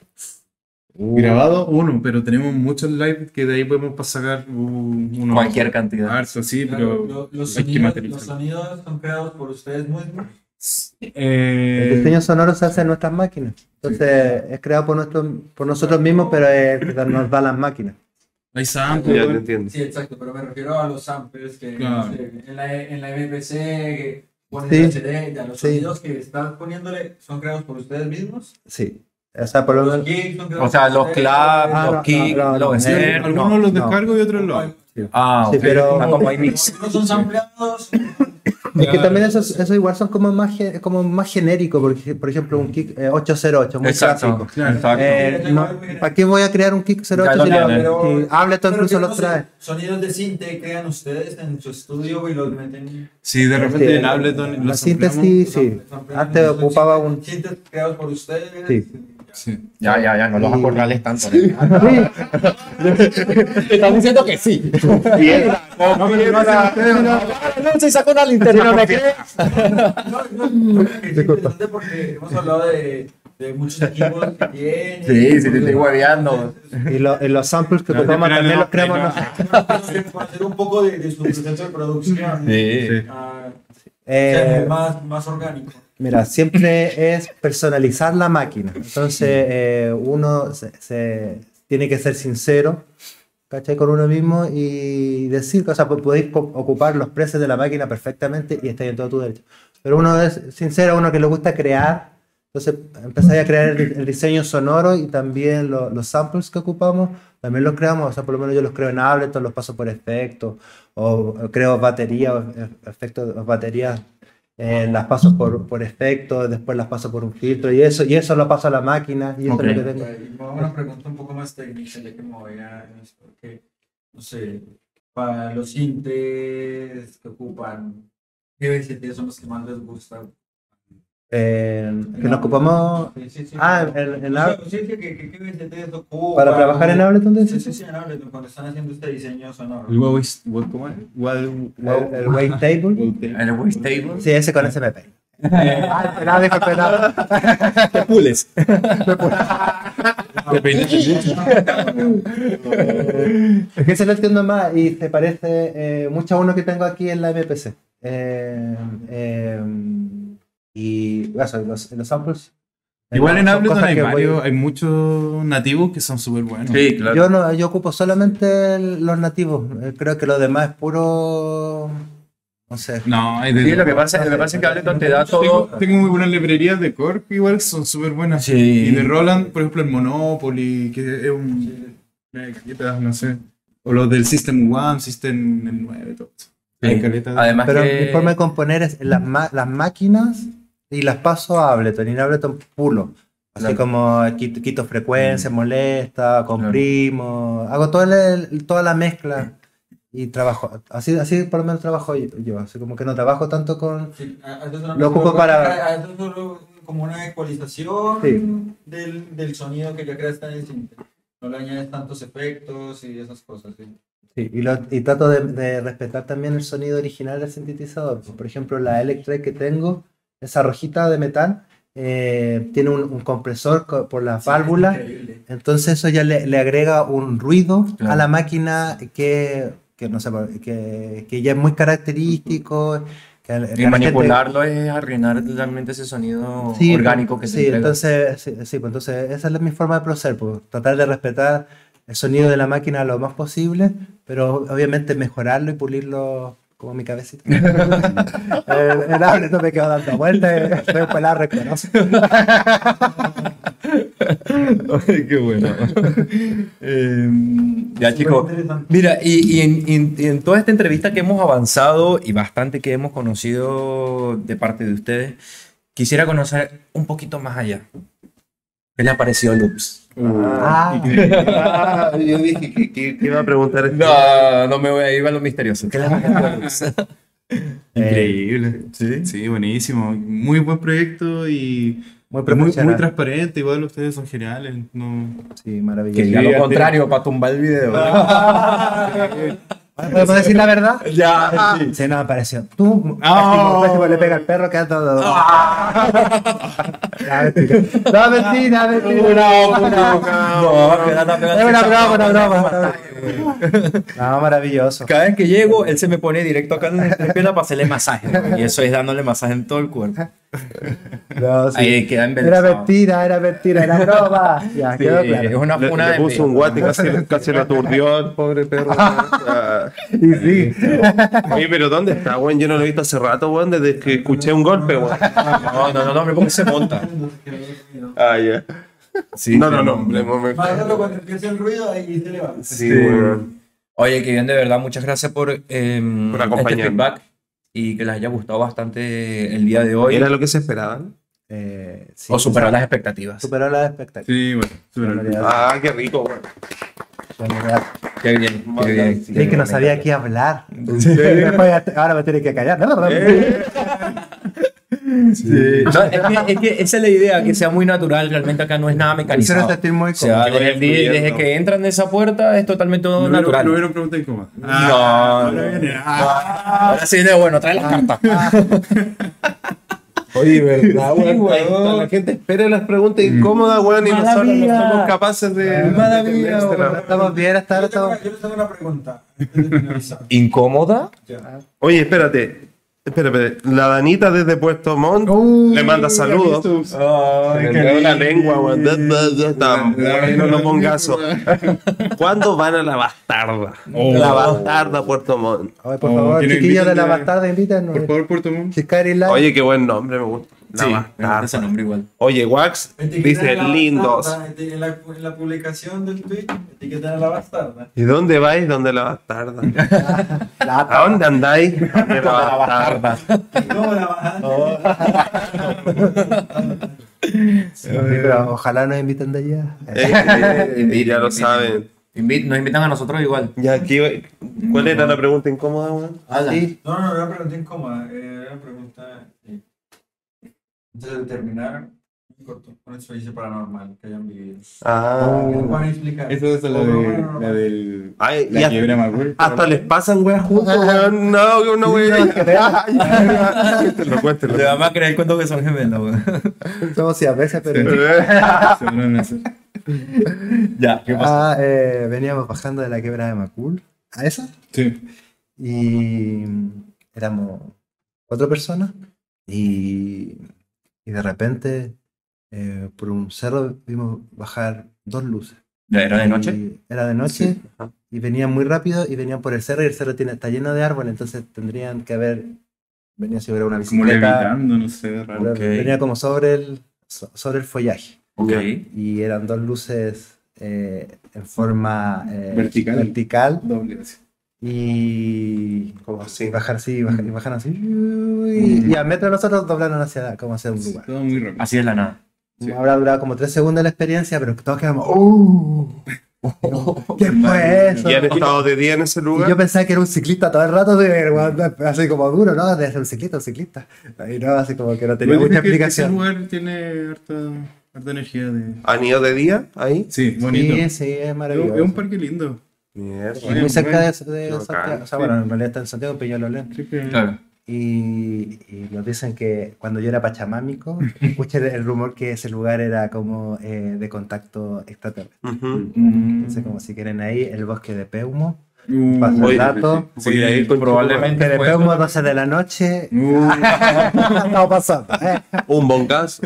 grabado uno, pero tenemos muchos live que de ahí podemos pa- sacar uh, uno. Cualquier cantidad. Harto, sí, Claro, pero lo- los, hay que sonidos, los materializarlo. sonidos son creados por ustedes mismos. El Eh, diseño sonoro se hace en nuestras máquinas. Entonces es creado por, nuestro, por nosotros mismos, pero es el que nos da las máquinas. hay samples. Ya te bueno. entiendo. Sí, exacto, pero me refiero a los samples que Claro. no sé, en, la, en la M P C que ponen Sí. el C D, ya, los Sí. sonidos que estás poniéndole son creados por ustedes mismos. Sí. O sea, por lo Los menos. gigs son creados O sea, por los ustedes. claps, Ah, los no, kicks, no, no, los no. snare, Algunos no. los no. descargo y otros los. Ah, Sí, ok. pero- Ah, como hay mix. Algunos son sampleados. Es que también esos, esos igual son como más, ge- como más genéricos, porque por ejemplo un kick eh, ocho cero ocho, muy Exacto, clásico. Claro. exacto. Eh, no, ¿para qué voy a crear un kick cero Ya ocho lo si, tienen. la- si Ableton pero incluso yo no los sé, trae? Sonidos de sinte crean ustedes en su estudio y los meten. Sí, de repente Sí, en Ableton La los síntesis, sí. samplean- Antes ocupaba un... Sintes creados por ustedes. Sí. Sí. Ya, ya, ya, no los Y- acorrales tanto. ¿no? Te están diciendo que sí. No, pero no hacen ustedes, ¿no? No, se sacó una linterna. ¿No me crees? No, no, no, es interesante porque hemos hablado de, de muchos equipos que tienen. Sí, sí, te estoy hueveando. Y, lo- y los samples que No, ocupamos espera, también no, los creamos no. nosotros. Conocer un poco de, de su proceso de producción. Sí. Sí. Ah, Eh, más, más orgánico. Mira, siempre es personalizar la máquina. Entonces, eh, uno se, se- tiene que ser sincero, ¿cachai? Con uno mismo y decir, o sea, podéis co- ocupar los presets de la máquina perfectamente y estáis en todo tu derecho. Pero uno es sincero, uno que le gusta crear, entonces empezáis a crear el, el diseño sonoro y también lo- los samples que ocupamos, también los creamos, o sea, por lo menos yo los creo en Ableton, los paso por efectos, o, o creo baterías, o e- efectos, o baterías. Eh, las paso por, por efecto, después las paso por un filtro y eso, y eso lo paso a la máquina y eso Ok. es lo que tengo. Y me hago una pregunta un poco más técnica, ya que me voy a esto, porque, no sé, para los sintes que ocupan, ¿qué V C T son los que más les gustan? Eh, que nos ocupamos Sí, sí, sí. Ah, en- en O Ab- sea, sí, sí, que, que, ¿qué V C T ocupan? para trabajar en Ableton. Sí, ¿Decís? sí, sí, en Ableton, cuando están haciendo este diseño sonoro. El Huawei, ¿cómo es? Huawei- El, el wavetable. Huawei- El wavetable. Sí, ese con S M P. Ah, penado, dijo penado. Te pules. Es que se lo entiendo más y se parece eh, mucho a uno que tengo aquí en la M P C. Eh, eh, y eso, los, los samples. Igual en son Ableton cosas hay que voy- varios, hay muchos nativos que son súper buenos. Sí, claro. Yo no, yo ocupo solamente los nativos. Eh, Creo que lo demás es puro. No sé. No, hay de Sí, lo que pasa, lo que pasa es que Ableton te da Tengo, todo. tengo muy buenas librerías de Korg, igual son súper buenas. Sí. Y de Roland, por ejemplo, el Monopoly, que es un. eh, caleta, no sé. O los del System One, System nueve, todo eso. Sí. Hay caleta de- Además Pero que... mi forma de componer es las, ma- las máquinas y las paso a Ableton. Y en Ableton pulo. Así Claro. como quito, quito frecuencia, molesta, comprimo. Hago toda, el- toda la mezcla y trabajo. Así, así por lo menos trabajo yo, yo. Así como que no trabajo tanto con. Sí, a- a- eso es una Lo ocupo cosa- para- a- eso es solo como una ecualización Sí. del, del sonido que ya creaste en el sinte. No le añades tantos efectos y esas cosas. Sí. Sí, y, lo- y trato de, de respetar también el sonido original del sintetizador. Por ejemplo, la Electret que tengo, esa rojita de metal, eh, tiene un, un compresor co- por las válvulas. Increíble. Entonces eso ya le, le agrega un ruido Claro. a la máquina que, que, no sé, que, que ya es muy característico. Que, a la- que Y a la gente- manipularlo es arruinar totalmente ese sonido Sí, orgánico que sí, se entrega. entonces, sí, sí, pues entonces esa es mi forma de proceder, pues, tratar de respetar el sonido de la máquina lo más posible, pero obviamente mejorarlo y pulirlo como mi cabecita. el, el Ableton me quedo dando vueltas, estoy un pelado reconoce. Ay, qué bueno. Eh, ya, Súper chicos. interesante. Mira, y, y en, y en- y en toda esta entrevista que hemos avanzado y bastante que hemos conocido de parte de ustedes, quisiera conocer un poquito más allá. ¿Qué le ha parecido Loops? Ah, Ah, yo dije que, que, que iba a preguntar esto. No, no me voy a ir a lo misterioso. ¿qué le parece Loops? Increíble. ¿Sí? Sí, buenísimo. Muy buen proyecto y Muy y muy, profesional. muy transparente. Igual ustedes son geniales. No... Sí, Que maravilloso. diga Sí, lo al contrario para tumbar el video. ¿Podemos decir la verdad? Ya, sí. Sí, no me pareció. Tú, Oh. casi como le pega al perro, queda todo. Ya, mentira. No, mentira, mentira. No, que nada, Es una broma, una broma. No, maravilloso. Cada vez que llego, él se me pone directo acá en la pierna para hacerle masaje. ¿No? Y eso es dándole masaje en todo el cuerpo. No, sí. Ahí queda Era embelesado. mentira, era mentira, era broma. Ya, Sí, quedó es claro. una Le, funa le de puso un guate y casi, casi lo aturdió al pobre perro. Ah. Y sí. Oye, pero ¿dónde está, weón? Yo no lo he visto hace rato, weón, desde que escuché un golpe, weón. No, no, no, no, hombre, porque se monta. Ah, ya. Sí, No, no, no, hombre, momento. Mándalo cuando empiece el ruido, ahí se le va. Sí, weón. Oye, que bien, de verdad, muchas gracias por, eh, Por este acompañarnos. feedback y que les haya gustado bastante el día de hoy. ¿Era lo que se esperaban? Eh, sí, O superó o sea, las expectativas. Superó las expectativas. Sí, bueno. súper En bien. realidad, Ah, qué rico, weón. en realidad. Qué bien, qué bien. Sí, que no sabía qué hablar. Después ya- ahora me tiene que callar. Sí. No, es, que, es que esa es la idea, que sea muy natural. Realmente acá no es nada Quisiera mecanizado. sentir muy O sea, cómodo. desde, el día- desde que entran de esa puerta es totalmente todo No hubieron- natural. no hubieron preguntas incómodas. No, ahora no. viene. Ah. Ahora sí, de bueno, trae las cartas. Oye, ¿verdad, Sí, weón? weón. La gente espera las preguntas incómodas, weón, y Mala nosotros no vida. somos capaces de... Mala de vida, entendérsela. weón. Estamos bien hasta Yo, ahora. tengo Estamos... una, yo les tengo una pregunta. antes de finalizar. ¿Incómoda? Ya. Oye, espérate. Espera, espera. La Danita desde Puerto Montt le manda saludos. Se le enredó la lengua, weón. Da, da, da, da. No lo pongazo. ¿Cuándo van a la bastarda? La bastarda Puerto Montt. Oye, por Oh, favor, ¿quién chiquillos de la invita? bastarda, invítanos. Por favor, Puerto Montt. Chicari Live. Oye, qué buen nombre, me gusta. La Sí, me gusta ese bastarda. nombre igual. Oye, Wax Etiqueten dice a la lindos. bastarda, eti- En la, en la publicación del tweet, etiqueten a la bastarda. ¿Y dónde vais? ¿Dónde la bastarda? La- ¿A dónde andáis? ¿Dónde la bastarda? No, la bajada. Sí, pero ojalá nos inviten de allá. Eh, eh, ya lo saben. Invi- nos invitan a nosotros igual. Ya aquí, ¿cuál era la pregunta incómoda, weón? Sí. No, no, no era una pregunta incómoda. eh, Era una pregunta. eh, Antes de terminar, corto, una experiencia paranormal que hayan vivido. Ah. Que nos puedan explicar. Eso es la, O de, por lo menos no- la del. Ay, y La hasta, quiebra Macul. hasta les pasan weas juntos, weón. No, que una wea. Cuéntelo, cuéntelo. Le vamos a creer el cuento que son gemelos, güey. Somos sí a veces, pero. Se van a hacer. Ya, ¿qué pasó? Ah, eh, veníamos bajando de la quebrada de Macul. ¿A esa? Sí. Y éramos cuatro personas. Y, y de repente, eh, por un cerro, vimos bajar dos luces. ¿Ya era de noche? Y era de noche. Sí. Ajá. Y venían muy rápido y venían por el cerro. Y el cerro tiene, está lleno de árboles. Entonces tendrían que haber. Venía si hubiera una Como bicicleta. levitando, no sé, raro. Ok. Venía como sobre el, so- sobre el follaje. Ok. Y eran dos luces eh, en forma eh, Vertical. vertical. Doble así. Y Como así. bajar así, bajar, y bajaron así. Y, y a metro de nosotros doblaron hacia, como hacia un lugar. Todo muy rápido. Así es la nada. Sí. Habrá durado como tres segundos la experiencia, pero todos quedamos. ¡Uh! ¿Qué fue eso? ¿Y han estado de día en ese Y lugar? yo pensaba que era un ciclista todo el rato, de- así como duro, ¿no? Debe ser un ciclista, un ciclista. Y no, así como que no tenía Igual mucha dicen que explicación. Ese lugar tiene harta, harta energía de. ¿Han ido de día ahí? Sí, bonito. Sí, sí, es Es maravilloso. es un parque lindo. Mierda. Y muy cerca de, de Qué bacán, Santiago. O sea, sí. bueno, en realidad está en Santiago, en Peñalolén. Así que- Claro. Y, y nos dicen que cuando yo era pachamámico, escuché el rumor que ese lugar era como eh, de contacto extraterrestre. Ujú. Entonces, como si quieren ahí, el bosque de Peumo. Uh, Pasa el Oye, dato. Voy a ir con probablemente Que de fue- Peumo a doce de la noche. uh, Estamos pasando. ¿eh? un bongazo.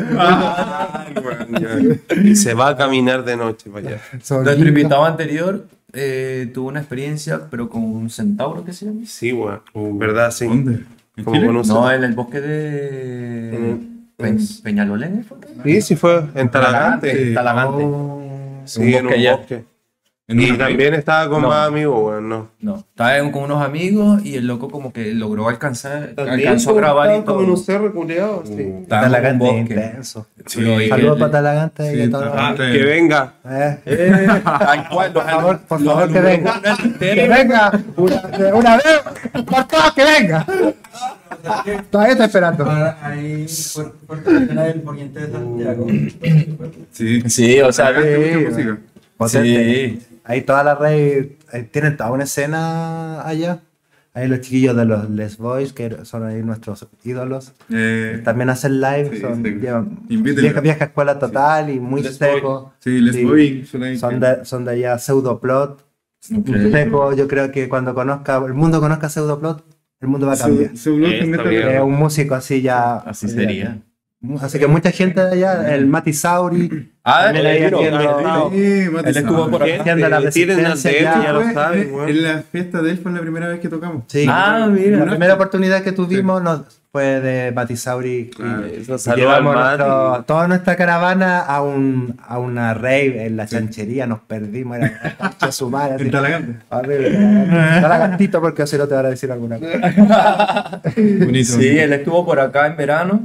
Y se va a caminar de noche para allá. Son Nuestro lindos. invitado anterior eh, tuvo una experiencia, pero con un centauro, ¿qué se llama? Sí, weón. ¿Verdad? Sí. ¿Dónde? ¿En Como Chile? con un No, en el bosque de En- Pe- Peñalolén. ¿fue? Sí, sí fue en Talagante. Talagante. Oh, Sí, Un en bosque un allá. bosque. En Y una también estaba con No. más amigos, weón, no. No, estaba en- con unos amigos y el loco como que logró alcanzar, También alcanzó a grabar y todo. como en un cerro culeado, sí. Estábamos en un Talagante bosque. intenso. Sí, y Saludos que- para Talagante y Sí, a todos. Talagante. Ah, Entonces- que venga. Eh, Tal cual, los por favor, por los favor que alumnos venga. una Que entera. venga. Una, una vez. Por todos que venga. Todavía estoy esperando. Para ahí, fuerte, fuerte, la escena del poniente de Santiago. Sí. Sí, o sea, Talagante, sí, mucha música. Potente. sí. Ahí toda la red ahí tienen toda una escena allá. Ahí los chiquillos de los Les Boys, que son ahí nuestros ídolos, Eh, también hacen live. sí, son sí. llevan Invítenlo. vieja, vieja escuela total y muy Les seco. sí, Les Boy. suena ahí Son que- de, son de allá, Pseudoplot. Seco, yo creo que cuando conozca, el mundo conozca Pseudoplot, el mundo va a cambiar. Su, su blog Eh, también está está bien. Es un músico así ya. Así sería. Así que mucha gente de allá, el Mati Sauri, Ah, también ahí el haciendo, Sí, Mati Él estuvo Sauri. por acá. haciendo la Tienen al resistencia de él, ya. ya lo Fue, saben, eh, weón. En la fiesta de él fue la primera vez que tocamos. Sí. Ah, mira. La primera oportunidad que tuvimos nos- fue de Matisauri. Claro. Eso, Y saludos al llevamos Mati. nuestro- toda nuestra caravana a, un, a una rave en la chanchería, nos perdimos, era concha su madre, así. En Talagante. Horrible. No la gastito porque así no te van a decir alguna cosa. Buenísimo. Sí, él estuvo por acá en verano.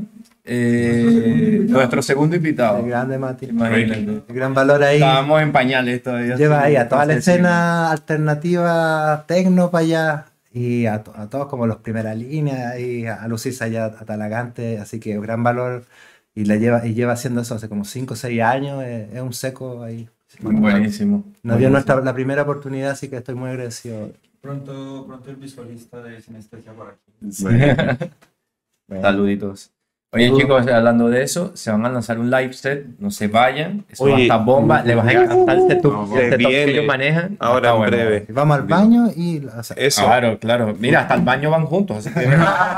Eh, nuestro segundo invitado. El grande Mati. Imagínate. El gran valor ahí. Estábamos en pañales todavía. Lleva sí, ahí a toda la entonces, escena alternativa tecno para allá y a, to- a todos como los primera línea y a, a lucirse allá a Talagante, así que gran valor y la lleva y lleva haciendo eso hace como cinco o seis años, es, es un seco ahí. sí. Buenísimo. Nos dio Buenísimo. nuestra, la primera oportunidad, así que estoy muy agradecido. Pronto, pronto el visualista de Sinestesia por aquí. Saluditos. Oye chicos, hablando de eso, se van a lanzar un live set, no se vayan, eso va a Oye. estar bomba, les vas a encantar este setup, No, este setup que viene. ellos manejan. Ahora Está en bueno. breve. Y vamos al baño y o sea, Eso. Claro, claro. Mira, hasta el baño van juntos, así que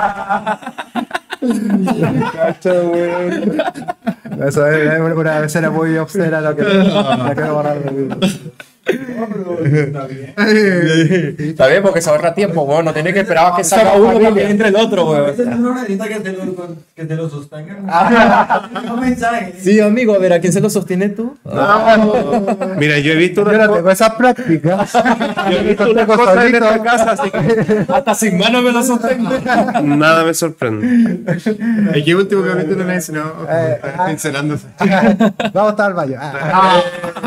eso es, es una escena muy obscena lo que la quiero borrar del video. No, pero está bien. está bien porque se ahorra tiempo, weón, no tiene que esperar a que salga uno para que entre el otro, A weón. veces uno necesita que te lo, que te lo sostengan. Un mensaje. Sí, amigo, a ver, ¿a quién se lo sostiene tú? Mira, yo he visto Yo una no tengo esas prácticas. yo he visto una cosa en esta casa, así que Hasta sin mano me lo sostengo. nada me sorprende. Es que último capítulo le dice, no, Eh, está pincelándose. Vamos a estar al baño. Ah.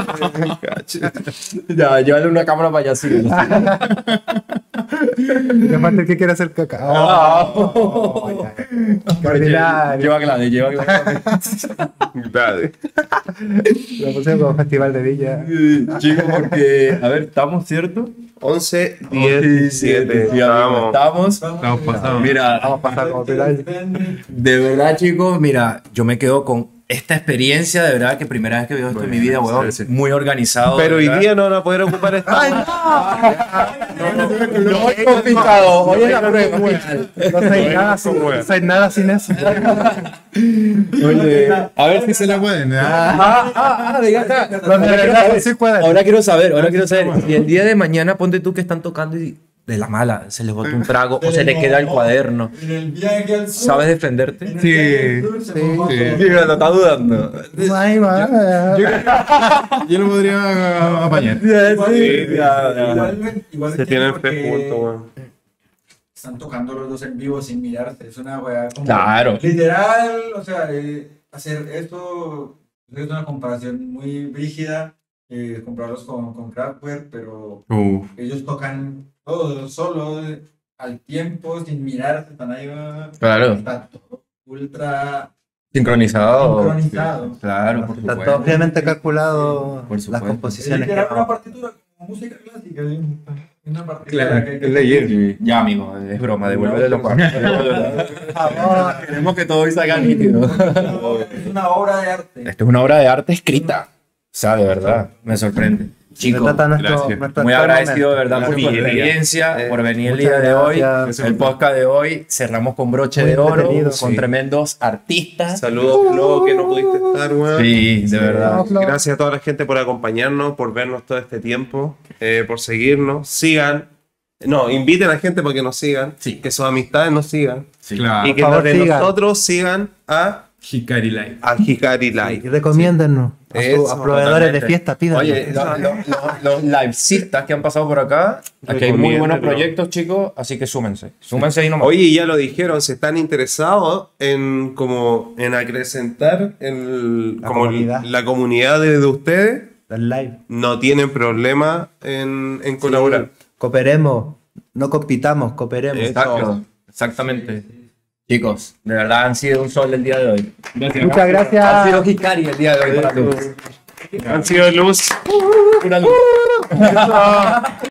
Ya, llévale una cámara para allá, sí. Y aparte el que quiere hacer caca. Oh, qué ordinario. Lleva clave, lleva clave. Dale. Lo pusieron como festival de Villa. Chicos, porque, a ver, ¿estamos ciertos? once, diez, siete. Vamos. Estamos. Estamos pasados. Mira, Vamos a pasar como pilar. de verdad, chicos, mira, yo me quedo con esta experiencia, de verdad, que primera vez que veo esto en mi vida, weón. sí, sí. Muy organizado. Pero de hoy verdad. día no van a poder ocupar esta. No es complicado, hoy es la prueba. No soy nada sin, no soy nada sin eso. Oye, A ver si se la pueden. Ah, ah, ah, ah, diga acá. Los de verdad sí pueden. Ahora quiero saber, ahora quiero saber. Si el día de mañana ponte tú que están tocando y de la mala se les bota un trago o se les queda el cuaderno, En el viaje al sur. ¿sabes defenderte? en el Sí, viaje al sur se sí, formó sí. todo. Sí, lo está dudando. Ay, va. yo lo podría apañar. Sí, ya, ya. Igual, igual Se entiendo tienen fe porque juntos, weón. están tocando los dos en vivo sin mirarse. Es una weá como. Claro. Literal, o sea, eh, hacer esto es una comparación muy brígida. Eh, compararlos con, con Kraftwerk, pero Uh, ellos tocan todos solos, al tiempo, sin mirarse. Están ahí. uh, Claro. Está todo ultra Sincronizado. sincronizado. Claro, por Está supuesto. todo obviamente calculado Por las supuesto. Es composiciones. literal que una hago. partitura como música clásica. ¿sí? Una partitura Claro, que, es leyenda. Sí, ya, amigo, es broma, devuélvele los cuartos. Por favor. Queremos que todo hoy salga nítido. es una obra de arte. Esto es una obra de arte escrita. O sea, de verdad, me sorprende. Se Chicos, trata nuestro, gracias. nuestro muy actual agradecido de momento. verdad por mi Gracias por venir. experiencia, Eh, por venir el muchas día de hoy. gracias. El podcast de hoy cerramos con broche Muy de oro, entretenido, con sí. tremendos artistas. Saludos, Flo, que no pudiste estar, weón. Sí, de verdad. Flo. Gracias a toda la gente por acompañarnos, por vernos todo este tiempo, eh, por seguirnos. Sigan. No, inviten a la gente para que nos sigan. Sí. Que sus amistades nos sigan. Sí. claro. y que Por favor, de sigan. nosotros sigan a, Hikari Live. a Hikari Y Live. recomiéndennos. A, su- Eso, a proveedores de Totalmente. fiesta, pidan. Oye, lo- lo- lo- los livesistas que han pasado por acá, aquí hay muy buenos Recomiéndalo. proyectos, chicos, así que súmense. Súmense y nomás. Oye, ya lo dijeron, si están interesados en como en acrecentar el, La como comunidad. la comunidad de, de ustedes, El live. no tienen problema en, en colaborar. Sí, cooperemos, no compitamos, cooperemos. Exacto, exactamente. Chicos, de verdad han sido un sol el día de hoy. Muchas Han gracias. sido Hikari el día de hoy para todos. Han sido luz. Una luz.